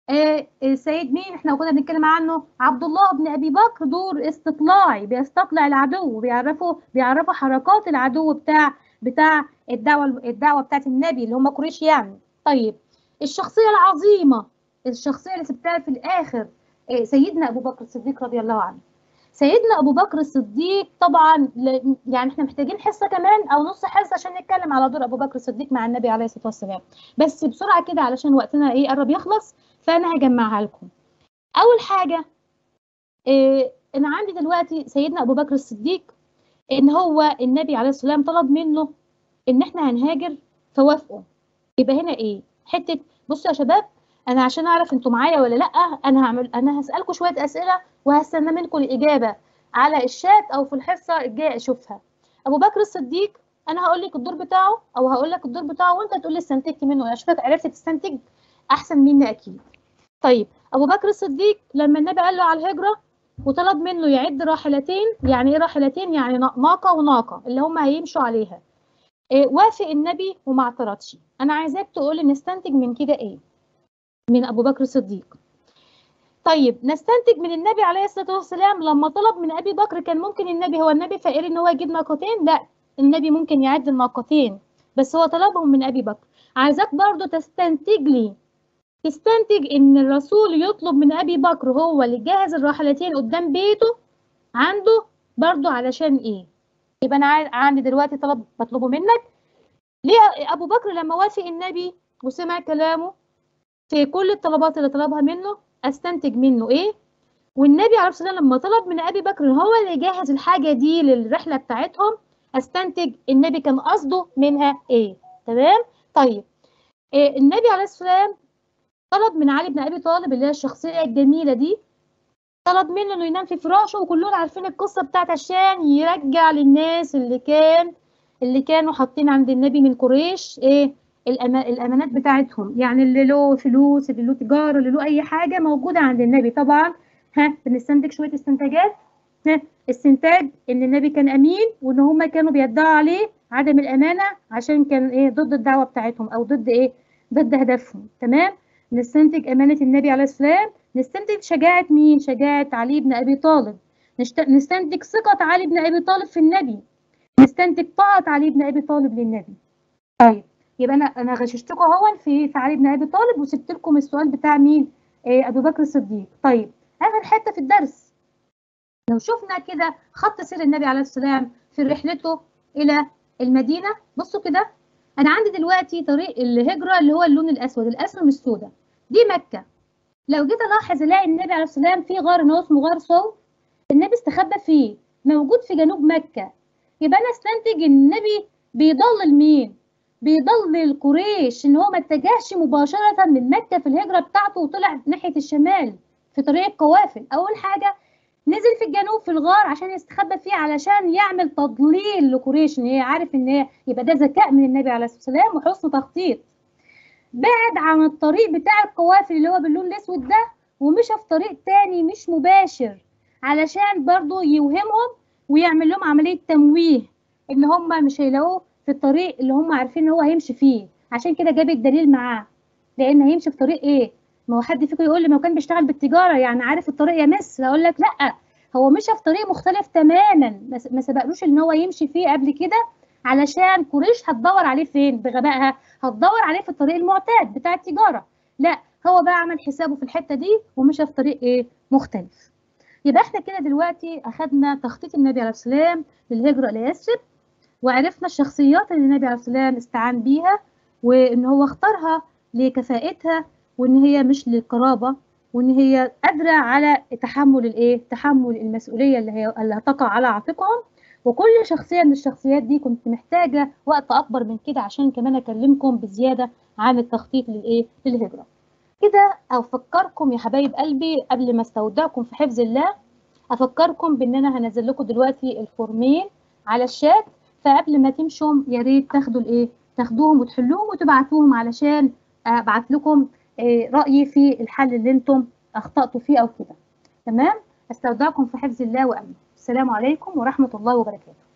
A: السيد مين احنا كنا بنتكلم عنه؟ عبد الله بن ابي بكر دور استطلاعي، بيستطلع العدو، بيعرفوا بيعرفوا حركات العدو بتاع بتاع الدعوه الدعوه بتاعت النبي اللي هم قريش يعني. طيب الشخصيه العظيمه، الشخصيه اللي سبتها في الاخر، سيدنا ابو بكر الصديق رضي الله عنه. سيدنا ابو بكر الصديق طبعا يعني احنا محتاجين حصه كمان او نص حصه عشان نتكلم على دور ابو بكر الصديق مع النبي عليه الصلاه والسلام، بس بسرعه كده علشان وقتنا ايه قرب يخلص، فانا هجمعها لكم. اول حاجه إيه انا عندي دلوقتي سيدنا ابو بكر الصديق ان هو النبي عليه الصلاه والسلام طلب منه ان احنا هنهاجر فوافقوا. يبقى هنا ايه حته؟ بصوا يا شباب انا عشان اعرف انتوا معايا ولا لا انا هعمل انا هسالكم شويه اسئله وهستنى منكم الاجابه على الشات او في الحصه الجايه اشوفها. ابو بكر الصديق انا هقول لك الدور بتاعه او هقول لك الدور بتاعه وانت تقول لي استنتجت منه. اشوفك عرفت تستنتج احسن مني اكيد. طيب ابو بكر الصديق لما النبي قال له على الهجره وطلب منه يعد راحلتين. يعني ايه راحلتين؟ يعني ناقه وناقه اللي هم هيمشوا عليها. إيه، وافق النبي وما اعترضش. انا عايزاك تقولي نستنتج من كده ايه من ابو بكر الصديق. طيب نستنتج من النبي عليه الصلاه والسلام لما طلب من ابي بكر، كان ممكن النبي، هو النبي فقير ان هو يجيب ناقتين؟ لا، النبي ممكن يعد الناقتين، بس هو طلبهم من ابي بكر. عايزاك برضو تستنتج لي تستنتج ان الرسول يطلب من ابي بكر هو اللي جهز الراحلتين قدام بيته عنده برضو علشان ايه؟ يبقى انا عندي دلوقتي طلب بطلبه منك. ليه ابو بكر لما وافق النبي وسمع كلامه في كل الطلبات اللي طلبها منه، استنتج منه ايه؟ والنبي عليه الصلاه والسلام لما طلب من ابي بكر هو اللي يجهز الحاجه دي للرحله بتاعتهم، استنتج النبي كان قصده منها ايه. تمام؟ طيب إيه النبي عليه الصلاه والسلام طلب من علي بن ابي طالب اللي هي الشخصيه الجميله دي، طلب منه انه ينام في فراشه، وكلنا عارفين القصه بتاعت عشان يرجع للناس اللي كان اللي كانوا حاطين عند النبي من قريش ايه الأما... الامانات بتاعتهم، يعني اللي له فلوس، اللي له تجاره، اللي له اي حاجه موجوده عند النبي. طبعا ها بنستنتج شويه استنتاجات. ها استنتاج ان النبي كان امين، وان هم كانوا بيدعوا عليه عدم الامانه عشان كان ايه ضد الدعوه بتاعتهم، او ضد ايه ضد هدفهم. تمام؟ نستنتج امانه النبي عليه السلام. نستنتج شجاعة مين؟ شجاعة علي بن أبي طالب. نشت... نستنتج ثقة علي بن أبي طالب في النبي. نستنتج طاعة علي بن أبي طالب للنبي. طيب يبقى أنا أنا غششتكم اهو في في علي بن أبي طالب، وسبت لكم السؤال بتاع مين؟ إيه أبو بكر الصديق. طيب آخر حتة في الدرس، لو شفنا كده خط سير النبي عليه السلام في رحلته إلى المدينة. بصوا كده، أنا عندي دلوقتي طريق الهجرة اللي هو اللون الأسود، الأسهم السوداء دي مكة. لو جيت الاحظ الاقي النبي عليه السلام في غار ان هو اسمه غار صوف، النبي استخبى فيه، موجود في جنوب مكه. يبقى انا استنتج ان النبي بيضلل مين؟ بيضلل قريش ان هو ما اتجهش مباشره من مكه في الهجره بتاعته وطلع ناحيه الشمال في طريق القوافل. اول حاجه نزل في الجنوب في الغار عشان يستخبى فيه، علشان يعمل تضليل لقريش، ان هي عارف ان هي يبقى ده ذكاء من النبي عليه الصلاه والسلام وحسن تخطيط. بعد عن الطريق بتاع القوافل اللي هو باللون الاسود ده، ومشى في طريق تاني مش مباشر علشان برضو يوهمهم ويعمل لهم عملية تمويه ان هم مش هيلاقوه في الطريق اللي هم عارفين ان هو هيمشي فيه. عشان كده جاب الدليل معاه، لان هيمشي في طريق ايه؟ ما هو حد فيكم يقول لي ما هو كان بيشتغل بالتجارة يعني عارف الطريق يا مس، اقول لك لا، هو مشى في طريق مختلف تماما ما سبقلوش ان هو يمشي فيه قبل كده، علشان قريش هتدور عليه فين بغبائها؟ هتدور عليه في الطريق المعتاد بتاع التجارة. لا، هو بقى عمل حسابه في الحتة دي ومشى في طريق ايه مختلف. يبقى احنا كده دلوقتي اخدنا تخطيط النبي عليه السلام للهجرة ليثرب، وعرفنا الشخصيات اللي النبي عليه السلام استعان بيها، وان هو اختارها لكفاءتها، وان هي مش للقرابة، وان هي قادرة على تحمل الايه تحمل المسؤولية اللي هي اللي هتقع على عاتقهم. وكل شخصية من الشخصيات دي كنت محتاجة وقت أكبر من كده عشان كمان أكلمكم بزيادة عن التخطيط للإيه؟ للهجرة. كده أفكركم يا حبايب قلبي قبل ما استودعكم في حفظ الله، أفكركم بإن أنا هنزل لكم دلوقتي الفورمين على الشات، فقبل ما تمشوا يا ريت تاخدوا الإيه؟ تاخدوهم وتحلوهم وتبعتوهم علشان أبعت لكم رأيي في الحل اللي أنتم أخطأتوا فيه أو كده. تمام؟ أستودعكم في حفظ الله وأمنه. السلام عليكم ورحمة الله وبركاته.